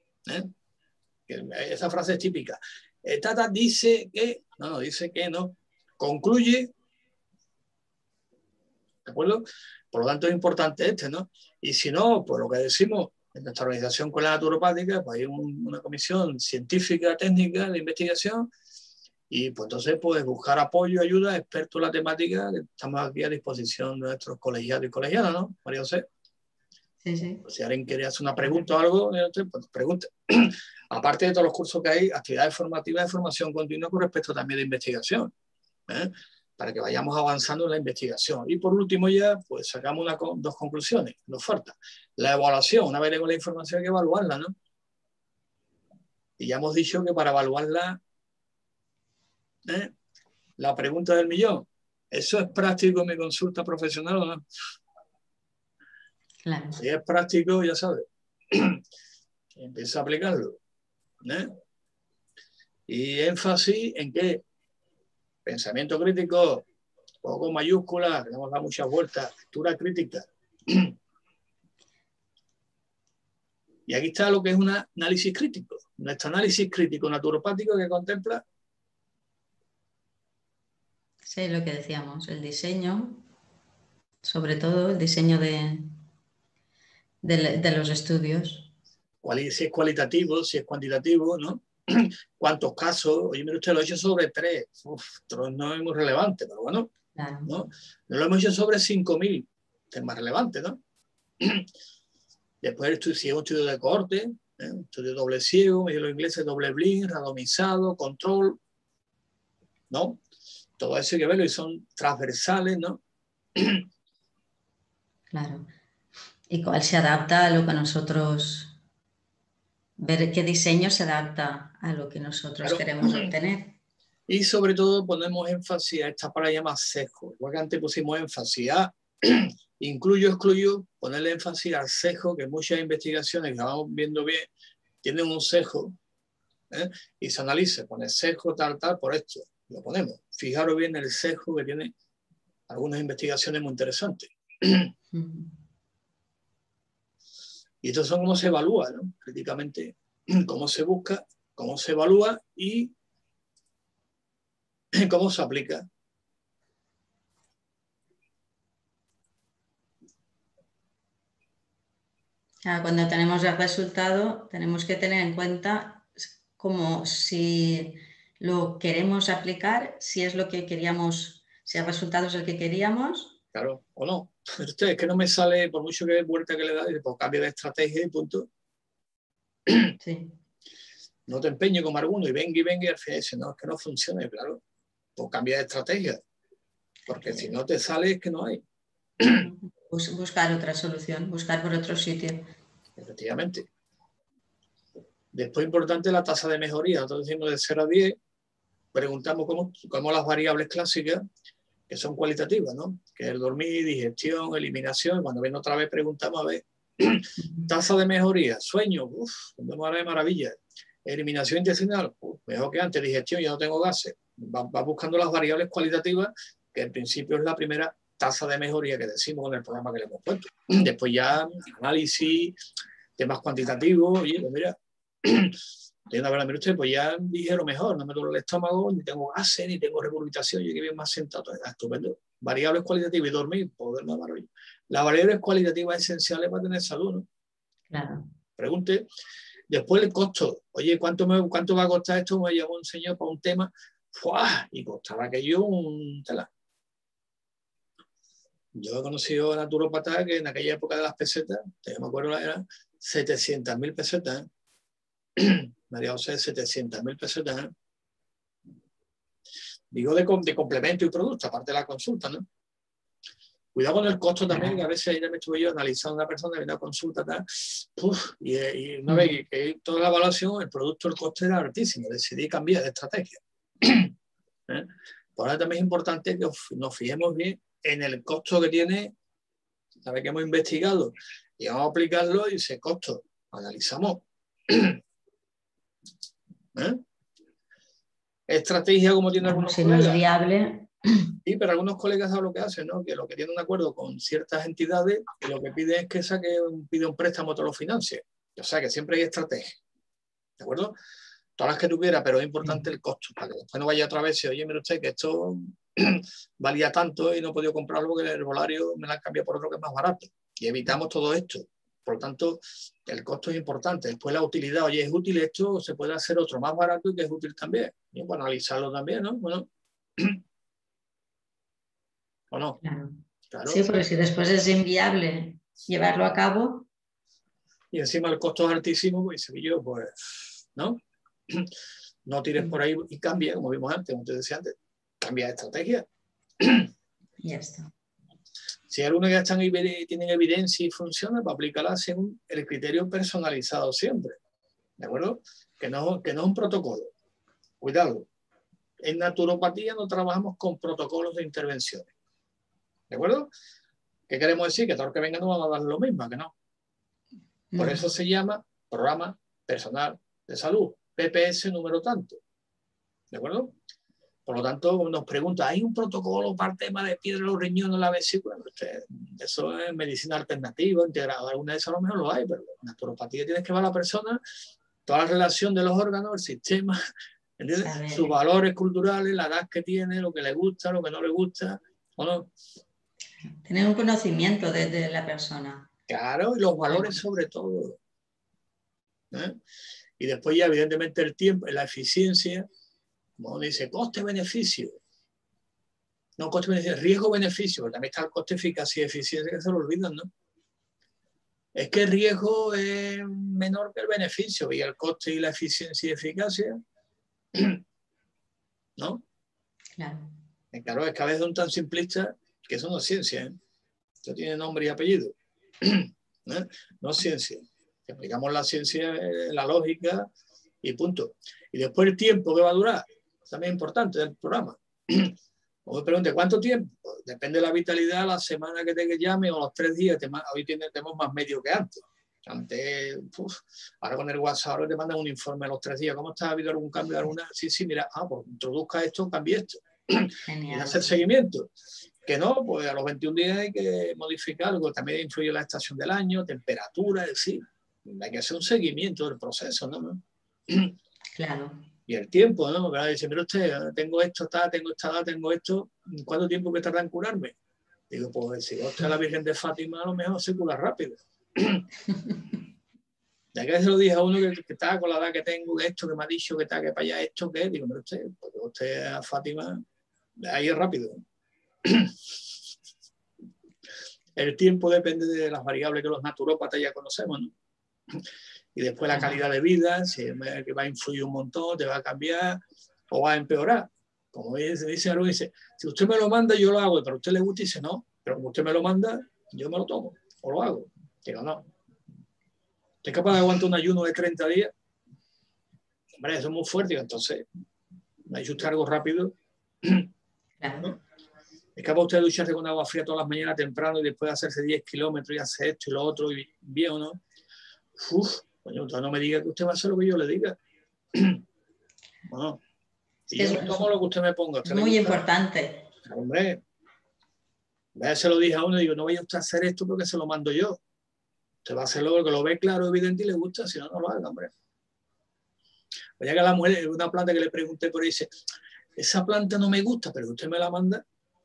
esa frase es típica. Tata dice que, no, dice que no. Concluye, ¿de acuerdo? Por lo tanto es importante ¿no? Y si no, pues lo que decimos en nuestra organización con la naturopática, pues hay una comisión científica, técnica de investigación, y pues entonces pues buscar apoyo, ayuda, expertos en la temática, que estamos aquí a disposición de nuestros colegiados y colegiadas, ¿no, María José? Sí, sí. Pues si alguien quiere hacer una pregunta o algo, pues pregunte. Aparte de todos los cursos que hay, actividades formativas de formación continua con respecto también de investigación, para que vayamos avanzando en la investigación. Y por último ya, pues sacamos dos conclusiones, nos falta. La evaluación, una vez tengo la información hay que evaluarla, ¿no? Y ya hemos dicho que para evaluarla, la pregunta del millón, ¿eso es práctico en mi consulta profesional o no? Claro. Si es práctico, ya sabes, empieza a aplicarlo. Y énfasis en qué. Pensamiento crítico, poco mayúscula, le hemos dado muchas vueltas, lectura crítica. Y aquí está lo que es un análisis crítico. Nuestro análisis crítico naturopático que contempla. Sí, lo que decíamos, el diseño, sobre todo el diseño de los estudios. Si es cualitativo, si es cuantitativo, ¿no? ¿Cuántos casos? Oye, mire usted, lo ha hecho sobre 3. Esto no es muy relevante, pero bueno, claro. ¿no? No lo hemos hecho sobre 5.000, que es más relevante, ¿no? Después si es un estudio de cohorte, un estudio doble ciego, me los ingleses doble blind, randomizado, control, ¿no? Todo eso hay que verlo y son transversales, ¿no? Claro. ¿Y cuál se adapta a lo que nosotros... Ver qué diseño se adapta a lo que nosotros queremos obtener. Y sobre todo ponemos énfasis a esta palabra llamada sesgo. Igual que antes pusimos énfasis a incluyo, excluyo, ponerle énfasis al sesgo, que muchas investigaciones que vamos viendo bien tienen un sesgo, y se analiza, pone sesgo tal, por esto. Lo ponemos. Fijaros bien el sesgo que tiene algunas investigaciones muy interesantes. Y estos son cómo se evalúa, ¿no? Críticamente, cómo se busca, cómo se evalúa y cómo se aplica. Cuando tenemos el resultado, tenemos que tener en cuenta como si lo queremos aplicar, si es lo que queríamos, si el resultado es el que queríamos. Claro, o no. Es que no me sale, por mucho que vuelta que le da, pues cambia de estrategia y punto. Sí. No te empeñes como alguno y venga y al final dice, no, es que no funciona, y claro, pues cambia de estrategia, porque si no te sale es que no hay. Buscar otra solución, buscar por otro sitio. Efectivamente. Después importante la tasa de mejoría. Nosotros decimos de 0 a 10, preguntamos cómo las variables clásicas, que son cualitativas, ¿no? Que es el dormir, digestión, eliminación. Cuando ven otra vez preguntamos a ver, tasa de mejoría, sueño, de maravilla. Eliminación intestinal, mejor que antes, digestión, ya no tengo gases. Va buscando las variables cualitativas, que en principio es la primera tasa de mejoría que decimos en el programa que le hemos puesto. Después ya análisis, temas cuantitativos, oye, pues mira, tiene una mire usted, pues ya dijeron mejor, no me duele el estómago, ni tengo gases, ni tengo regurgitación, yo que bien más sentado, estupendo. Variables cualitativas y dormir, poder más maravilla. Las variables cualitativas esenciales para tener salud, ¿no? Claro. Pregunte. Después el costo. Oye, ¿cuánto va a costar esto? Me llamó un señor para un tema, ¡fua! Y costaba aquello un tela. Yo he conocido a naturópatas que en aquella época de las pesetas, yo me acuerdo, eran 700.000 pesetas, ¿eh? María José, 700.000 pesetas, ¿eh? Digo de complemento y producto, aparte de la consulta, ¿no? Cuidado con el costo también, que a veces ya me estuve yo analizando a una persona que viene a consulta, tal, y una vez que toda la evaluación, el producto, el coste era altísimo, decidí cambiar de estrategia. ¿Eh? Por ahora también es importante que nos fijemos bien en el costo que tiene, sabe que hemos investigado, y vamos a aplicarlo y ese costo, analizamos. Estrategia como tiene algunos si colegas. No es viable. Sí, pero algunos colegas saben lo que hacen, ¿no? Que lo que tienen un acuerdo con ciertas entidades, y lo que pide es que pide un préstamo a todos los financie. O sea, que siempre hay estrategia. ¿De acuerdo? Todas las que tuviera, pero es importante el costo, para que después no vaya otra vez y oye, mire usted que esto valía tanto y no he podido comprarlo porque el herbolario me la han cambiado por otro que es más barato. Y evitamos todo esto. Por lo tanto, el costo es importante. Después la utilidad, oye, ¿es útil esto? Se puede hacer otro más barato y que es útil también. Y para analizarlo también, ¿no? Bueno. ¿O no? Claro. Claro. Sí, porque si después es inviable llevarlo a cabo. Y encima el costo es altísimo, pues yo, pues, ¿no? No tires por ahí y cambia, como vimos antes, como te decía antes, cambia de estrategia. Ya está. Si hay algunos que tienen evidencia y funciona, para aplicarla según el criterio personalizado siempre. ¿De acuerdo? Que no es un protocolo. Cuidado. En naturopatía no trabajamos con protocolos de intervenciones. ¿De acuerdo? ¿Qué queremos decir? Que todo lo que venga no va a dar lo mismo, que no. Por eso se llama Programa Personal de Salud, PPS número tanto. ¿De acuerdo? Por lo tanto, nos pregunta, ¿hay un protocolo para el tema de piedra en los riñones, la vesícula? Eso es medicina alternativa, integrada. Alguna de esas a lo mejor lo hay, pero en naturopatía tienes que ver a la persona, toda la relación de los órganos, el sistema, ¿entiendes? Sus valores culturales, la edad que tiene, lo que le gusta, lo que no le gusta, ¿o no? Tener un conocimiento de la persona. Claro, y los valores sobre todo. ¿Eh? Y después ya evidentemente el tiempo, la eficiencia, como dice, coste-beneficio. No coste-beneficio, riesgo-beneficio, porque también está el coste, eficacia y eficiencia que se lo olvidan, ¿no? Es que el riesgo es menor que el beneficio y el coste y la eficiencia y eficacia, ¿no? Claro. Claro, es que a veces son tan simplistas que eso no es ciencia, ¿eh? Eso tiene nombre y apellido. ¿Eh? No es ciencia. Aplicamos la ciencia, la lógica y punto. Y después el tiempo que va a durar, también es importante del programa. O me pregunte, ¿cuánto tiempo? Pues depende de la vitalidad, la semana que te llame o los 3 días. Hoy tenemos más medio que antes. Ahora con el WhatsApp ahora te mandan un informe a los 3 días. ¿Cómo está? ¿Ha habido algún cambio? ¿Alguna? Sí, mira, pues introduzca esto, cambie esto. Genial. Y hacer seguimiento. Que no, pues a los 21 días hay que modificar algo. También influye la estación del año, temperatura, es decir, hay que hacer un seguimiento del proceso, ¿no? Claro. Y el tiempo, ¿no? Porque dice, mira usted, tengo esto, tengo esta edad, tengo esto, ¿cuánto tiempo que tarda en curarme? Digo, pues si usted la Virgen de Fátima, a lo mejor se cura rápido. Ya que se lo dije a uno que estaba con la edad que tengo, esto que me ha dicho, que está, que para allá, esto, que digo, mira usted, porque usted a Fátima, ahí es rápido. El tiempo depende de las variables que los naturópatas ya conocemos, ¿no? Y después la calidad de vida, que va a influir un montón, te va a cambiar o va a empeorar. Como dice algo, dice, si usted me lo manda, yo lo hago, pero a usted le gusta y dice, no, pero como usted me lo manda, yo me lo tomo o lo hago. Digo, no. ¿Usted es capaz de aguantar un ayuno de 30 días? Hombre, eso es muy fuerte. Entonces, me ha hecho usted algo rápido. ¿No? Es capaz usted de ducharse con agua fría todas las mañanas temprano y después de hacerse 10 kilómetros y hacer esto y lo otro y bien o no. Uf, coño, entonces no me diga que usted va a hacer lo que yo le diga. Bueno, y yo me tomo lo que usted me ponga. Es muy importante. Hombre, se lo dije a uno y digo, no vaya usted a hacer esto porque se lo mando yo. Usted va a hacerlo porque lo ve claro, evidente y le gusta, si no, no lo haga, hombre. Oye, que a la mujer, una planta que le pregunté por ahí, dice, esa planta no me gusta, pero usted me la manda.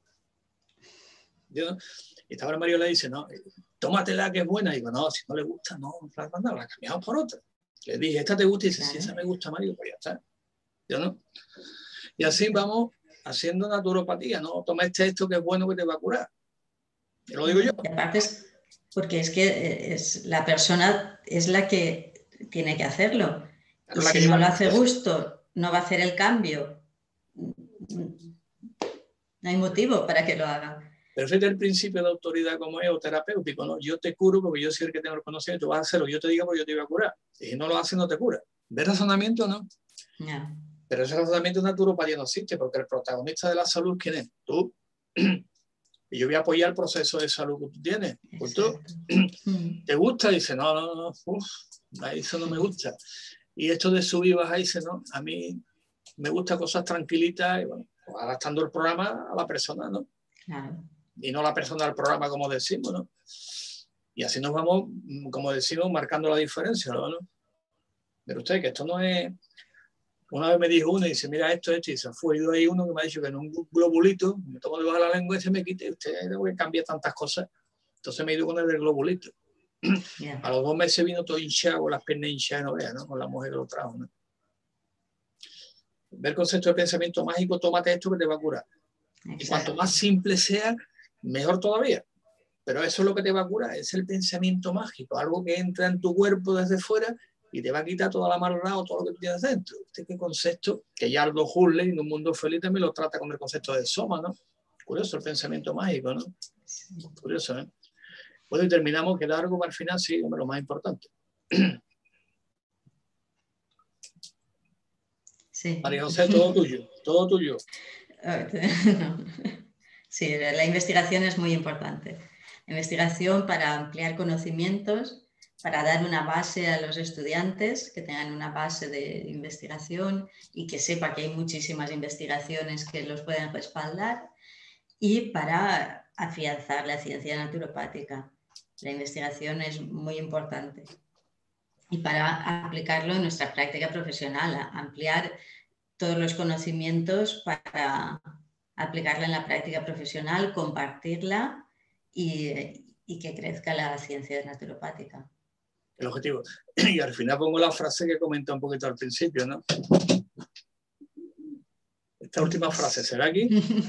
Y esta hora Mario le dice, no, tómatela que es buena. Y digo, no, si no le gusta, no, la manda, la cambiamos por otra. Le dije, esta te gusta, y dice, sí, esa me gusta, Mario, pues ya está. ¿Yo no? Y así vamos haciendo naturopatía, ¿no? Toma esto que es bueno que te va a curar. Te lo digo yo. Y aparte porque es que la persona es la que tiene que hacerlo. Y si no lo hace gusto, no va a hacer el cambio. No hay motivo para que lo haga. Pero ese es el principio de autoridad como es o terapéutico, ¿no? Yo te curo porque yo soy el que tengo el conocimiento, tú vas a hacerlo, yo te digo porque yo te voy a curar. Y si no lo haces, no te cura. ¿Ves razonamiento o no? Yeah. Pero ese razonamiento naturopatía no existe porque el protagonista de la salud, ¿quién es? Tú. Y yo voy a apoyar el proceso de salud que tú tienes. Pues tú, ¿te gusta? Dice, no, eso no me gusta. Y esto de subir y bajar, dice, no, a mí me gusta cosas tranquilitas y bueno, adaptando el programa a la persona, ¿no? Claro. Y no la persona al programa, como decimos, ¿no? Y así nos vamos, como decimos, marcando la diferencia, ¿no? Pero usted, que esto no es... Una vez me dijo uno y dice, mira esto, y se fue. Y ahí uno que me ha dicho que en un globulito, me tomo debajo de la lengua y se me quite, y usted no puede cambiar tantas cosas. Entonces me he ido con el del globulito. Yeah. A los 2 meses vino todo hinchado, con las piernas hinchadas, no veas, ¿no? Con la mujer que lo trajo, ¿no? Ver el concepto de pensamiento mágico, tómate esto que te va a curar. Exacto. Y cuanto más simple sea, mejor todavía. Pero eso es lo que te va a curar, es el pensamiento mágico, algo que entra en tu cuerpo desde fuera y te va a quitar toda la maldad o todo lo que tú tienes dentro. Este concepto que ya Aldo Huxley en Un Mundo Feliz también lo trata con el concepto de soma, ¿no? Curioso el pensamiento mágico, ¿no? Curioso, ¿eh? Bueno, y terminamos, queda algo para el final, sí, lo más importante. Sí. María José, todo tuyo, todo tuyo. Sí, la investigación es muy importante. La investigación para ampliar conocimientos, para dar una base a los estudiantes, que tengan una base de investigación y que sepa que hay muchísimas investigaciones que los pueden respaldar, y para afianzar la ciencia naturopática. La investigación es muy importante. Y para aplicarlo en nuestra práctica profesional, ampliar todos los conocimientos para aplicarla en la práctica profesional, compartirla y que crezca la ciencia naturopática. El objetivo. Y al final pongo la frase que comenté un poquito al principio, ¿no? Esta última frase, ¿será aquí?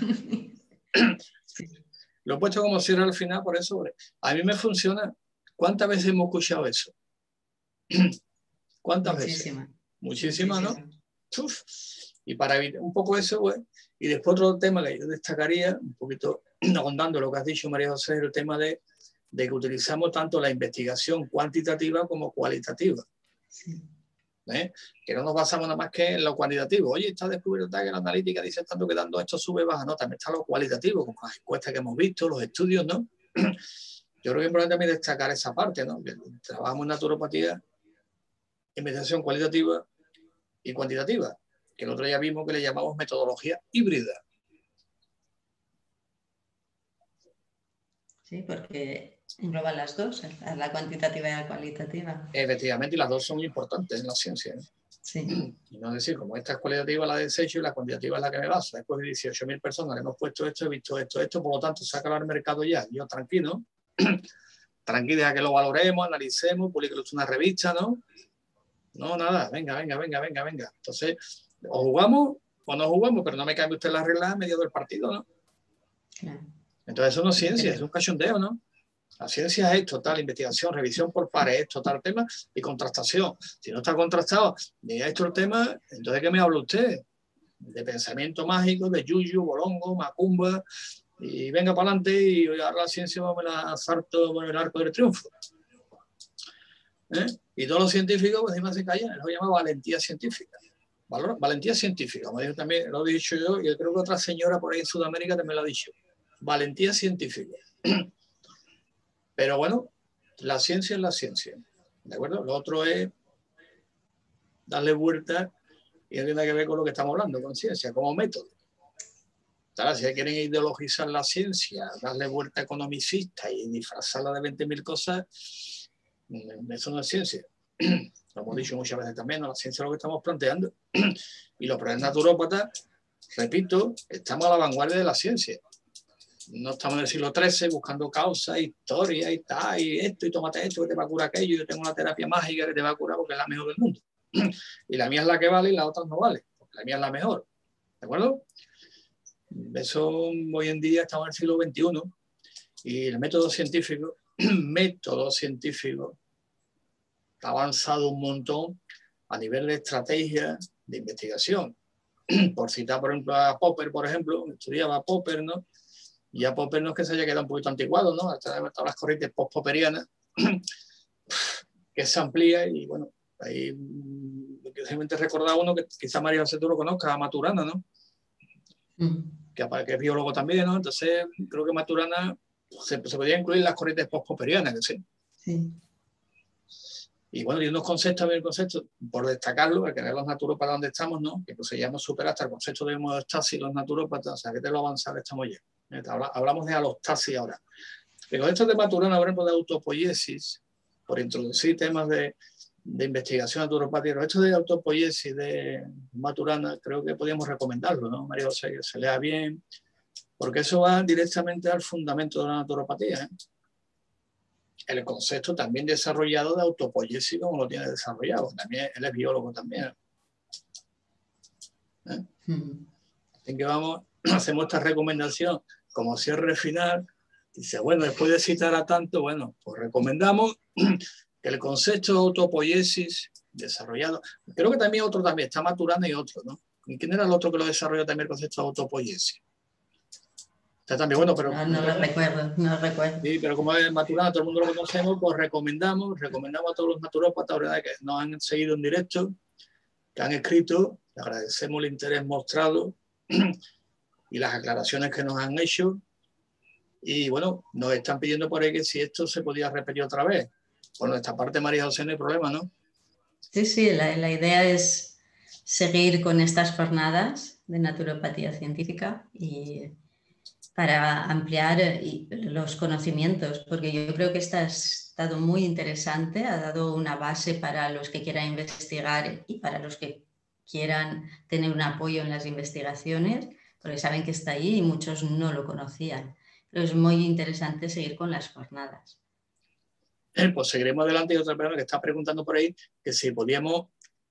Sí. Lo he puesto como cierre al final, por eso a mí me funciona. ¿Cuántas veces hemos escuchado eso? ¿Cuántas veces? Muchísimas, ¿no? Uf. Y para evitar un poco eso, pues, y después otro tema que yo destacaría, un poquito ahondando lo que has dicho, María José, es el tema de que utilizamos tanto la investigación cuantitativa como cualitativa. Sí. Que no nos basamos nada más que en lo cuantitativo. Oye, está descubierto que la analítica dice tanto que dando esto sube, baja. No, también está lo cualitativo, con las encuestas que hemos visto, los estudios, ¿no? Yo creo que es importante también destacar esa parte, ¿no? Que trabajamos en naturopatía, investigación cualitativa y cuantitativa, que el otro día vimos que le llamamos metodología híbrida. Sí, porque engloban las dos, la cuantitativa y la cualitativa. Efectivamente, y las dos son importantes en la ciencia, ¿no? Sí. Y no decir, como esta es cualitativa, la desecho y la cuantitativa es la que me baso. Después de 18.000 personas le hemos puesto esto, he visto esto, por lo tanto, sácalo al mercado ya. Yo tranquilo, tranquilo, a que lo valoremos, analicemos, publiquemos una revista, ¿no? No, nada, venga. Entonces, o jugamos o no jugamos, pero no me cambie usted las reglas a medio del partido, ¿no? Claro. Entonces eso no es ciencia, es un cachondeo, ¿no? La ciencia es total, investigación, revisión por pares, es total tema y contrastación. Si no está contrastado ni esto el tema, entonces ¿qué me habla usted? De pensamiento mágico, de yuyu, bolongo, macumba, y venga para adelante y ahora la ciencia me la salto con el arco del triunfo. Y todos los científicos pues, encima se callan, lo llama valentía científica. Valentía científica, como digo, también lo he dicho yo, y yo creo que otra señora por ahí en Sudamérica también lo ha dicho. Valentía científica. Pero bueno, la ciencia es la ciencia, ¿de acuerdo? Lo otro es darle vuelta y no tiene que ver con lo que estamos hablando, con ciencia, como método. Claro, si quieren ideologizar la ciencia, darle vuelta economicista y disfrazarla de 20.000 cosas, eso no es ciencia. Lo hemos dicho muchas veces también, no, la ciencia es lo que estamos planteando. Y los propios naturópatas, repito, estamos a la vanguardia de la ciencia. No estamos en el siglo XIII buscando causas, historia y tal, y esto, y tómate esto que te va a curar aquello, yo tengo una terapia mágica que te va a curar porque es la mejor del mundo. Y la mía es la que vale y la otra no vale, porque la mía es la mejor. ¿De acuerdo? Eso hoy en día estamos en el siglo XXI y el método científico ha avanzado un montón a nivel de estrategia de investigación. Por citar, por ejemplo, a Popper, por ejemplo, estudiaba a Popper, ¿no? Y a Popper no es que se haya quedado un poquito anticuado, ¿no? Hasta las corrientes post-popperianas, que se amplía y, bueno, ahí simplemente recordaba uno que quizá María José tú lo conozca, a Maturana, ¿no? Que es biólogo también, ¿no? Entonces, creo que Maturana se podía incluir en las corrientes post-popperianas, ¿sí? Sí. Y bueno, y unos conceptos, por destacarlo, para que vean los naturópatas donde estamos, ¿no? Que pues se llama superar hasta el concepto de homeostasis, los naturópatas, o sea, que te lo avanzar estamos ya. Hablamos de alostasis ahora. Pero esto de Maturana, por ejemplo, de autopoiesis, por introducir temas de investigación naturopática, esto de autopoiesis de Maturana, creo que podríamos recomendarlo, ¿no, María José? Que se lea bien, porque eso va directamente al fundamento de la naturopatía, ¿eh? El concepto también desarrollado de autopoiesis como lo tiene desarrollado. También, él es biólogo también. Así que vamos, hacemos esta recomendación como cierre final. Dice, bueno, después de citar a tanto, bueno, pues recomendamos que el concepto de autopoiesis desarrollado, creo que también otro también, está Maturana y otro, ¿no? ¿Y quién era el otro que lo desarrolló también el concepto de autopoiesis? Está también, bueno, pero... No lo recuerdo. Sí, pero como es Maturana, todo el mundo lo conocemos, pues recomendamos a todos los naturópatas, ¿verdad?, que nos han seguido en directo, que han escrito, le agradecemos el interés mostrado y las aclaraciones que nos han hecho. Y bueno, nos están pidiendo por ahí que si esto se podía repetir otra vez. Por nuestra parte, María José, no hay problema, ¿no? Sí, la idea es seguir con estas jornadas de naturopatía científica y para ampliar los conocimientos, porque yo creo que esto ha estado muy interesante, ha dado una base para los que quieran investigar y para los que quieran tener un apoyo en las investigaciones, porque saben que está ahí y muchos no lo conocían. Pero es muy interesante seguir con las jornadas. Pues seguiremos adelante. Y otra persona que está preguntando por ahí que si podíamos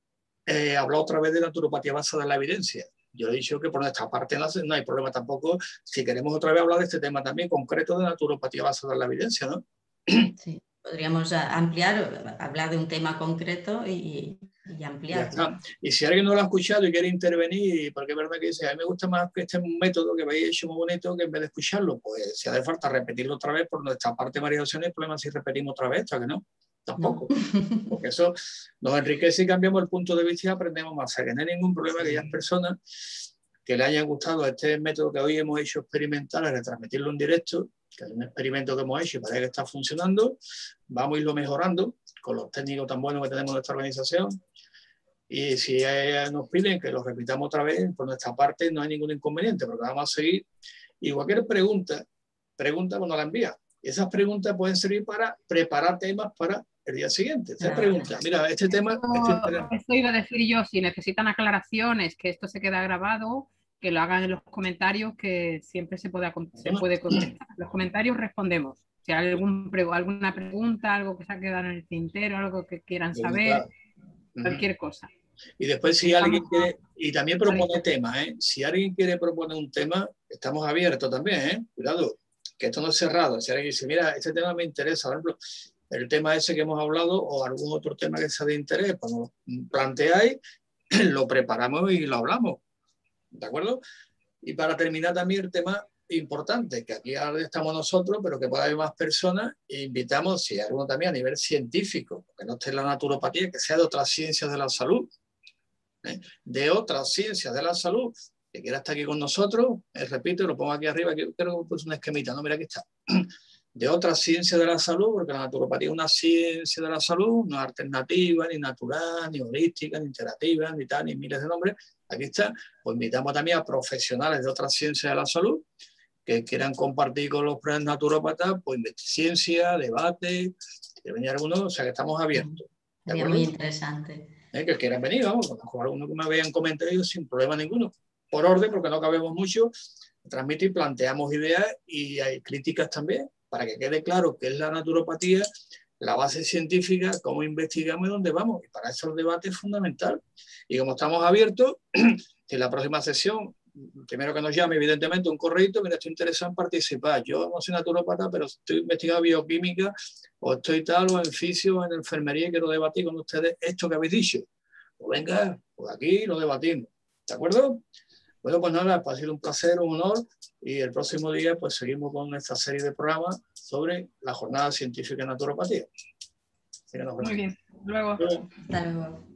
hablar otra vez de naturopatía basada en la evidencia. Yo he dicho que por nuestra parte no hay problema tampoco si queremos otra vez hablar de este tema también concreto de naturopatía basada en la evidencia, ¿no? Sí, podríamos ampliar, hablar de un tema concreto y ampliar. ¿No? Y si alguien no lo ha escuchado y quiere intervenir, porque es verdad que dice, a mí me gusta más que este es un método que habéis hecho muy bonito que en vez de escucharlo, pues si hace falta repetirlo otra vez por nuestra parte, María José, no hay problema si repetimos otra vez, ¿o que no? Tampoco, porque eso nos enriquece y cambiamos el punto de vista y aprendemos más. O sea, que no hay ningún problema que aquellas personas que le hayan gustado este método que hoy hemos hecho experimental, a retransmitirlo en directo, que es un experimento que hemos hecho y parece que está funcionando, vamos a irlo mejorando con los técnicos tan buenos que tenemos en nuestra organización. Y si nos piden que lo repitamos otra vez, por nuestra parte no hay ningún inconveniente, porque vamos a seguir. Y cualquier pregunta cuando la envía. Y esas preguntas pueden servir para preparar temas para el día siguiente. Usted pregunta, mira, este tema... Esto iba a decir yo, si necesitan aclaraciones, que esto se queda grabado, que lo hagan en los comentarios, que siempre se puede contestar. Los comentarios respondemos. Si hay alguna pregunta, algo que se ha quedado en el tintero, algo que quieran saber, cualquier cosa. Y después si alguien quiere, y también propone temas, ¿eh? Si alguien quiere proponer un tema, estamos abiertos también, ¿eh? Cuidado, que esto no es cerrado. Si alguien dice, mira, este tema me interesa, por ejemplo, el tema ese que hemos hablado o algún otro tema que sea de interés, cuando lo planteáis, lo preparamos y lo hablamos, ¿de acuerdo? Y para terminar también el tema importante, que aquí ahora estamos nosotros, pero que pueda haber más personas, e invitamos, si hay alguno también a nivel científico, que no esté en la naturopatía, que sea de otras ciencias de la salud, de otras ciencias de la salud, que quiera estar aquí con nosotros, repito, lo pongo aquí arriba, que creo que puse una esquemita, no, mira, aquí está, de otras ciencias de la salud, porque la naturopatía es una ciencia de la salud, no es alternativa, ni natural, ni holística, ni integrativa, ni tal, ni miles de nombres, aquí está, pues invitamos también a profesionales de otras ciencias de la salud, que quieran compartir con los naturópatas, pues ciencia, debate, que venía alguno, o sea que estamos abiertos. Sería muy interesante. Que quieran venir, vamos, con alguno que me vean comentarios sin problema ninguno. Por orden, porque no cabemos mucho, transmito y planteamos ideas y hay críticas también, para que quede claro qué es la naturopatía, la base científica, cómo investigamos y dónde vamos. Y para eso el debate es fundamental. Y como estamos abiertos, en la próxima sesión, primero que nos llame, evidentemente, un correíto, mira, estoy interesado en participar. Yo no soy naturópata, pero estoy investigando bioquímica, o estoy tal, o en fisio, o en enfermería, y quiero debatir con ustedes esto que habéis dicho. Pues venga, pues aquí lo debatimos. ¿De acuerdo? Bueno, pues nada, ha sido un placer, un honor, y el próximo día pues seguimos con esta serie de programas sobre la jornada científica de naturopatía. Muy bien, luego. Hasta luego.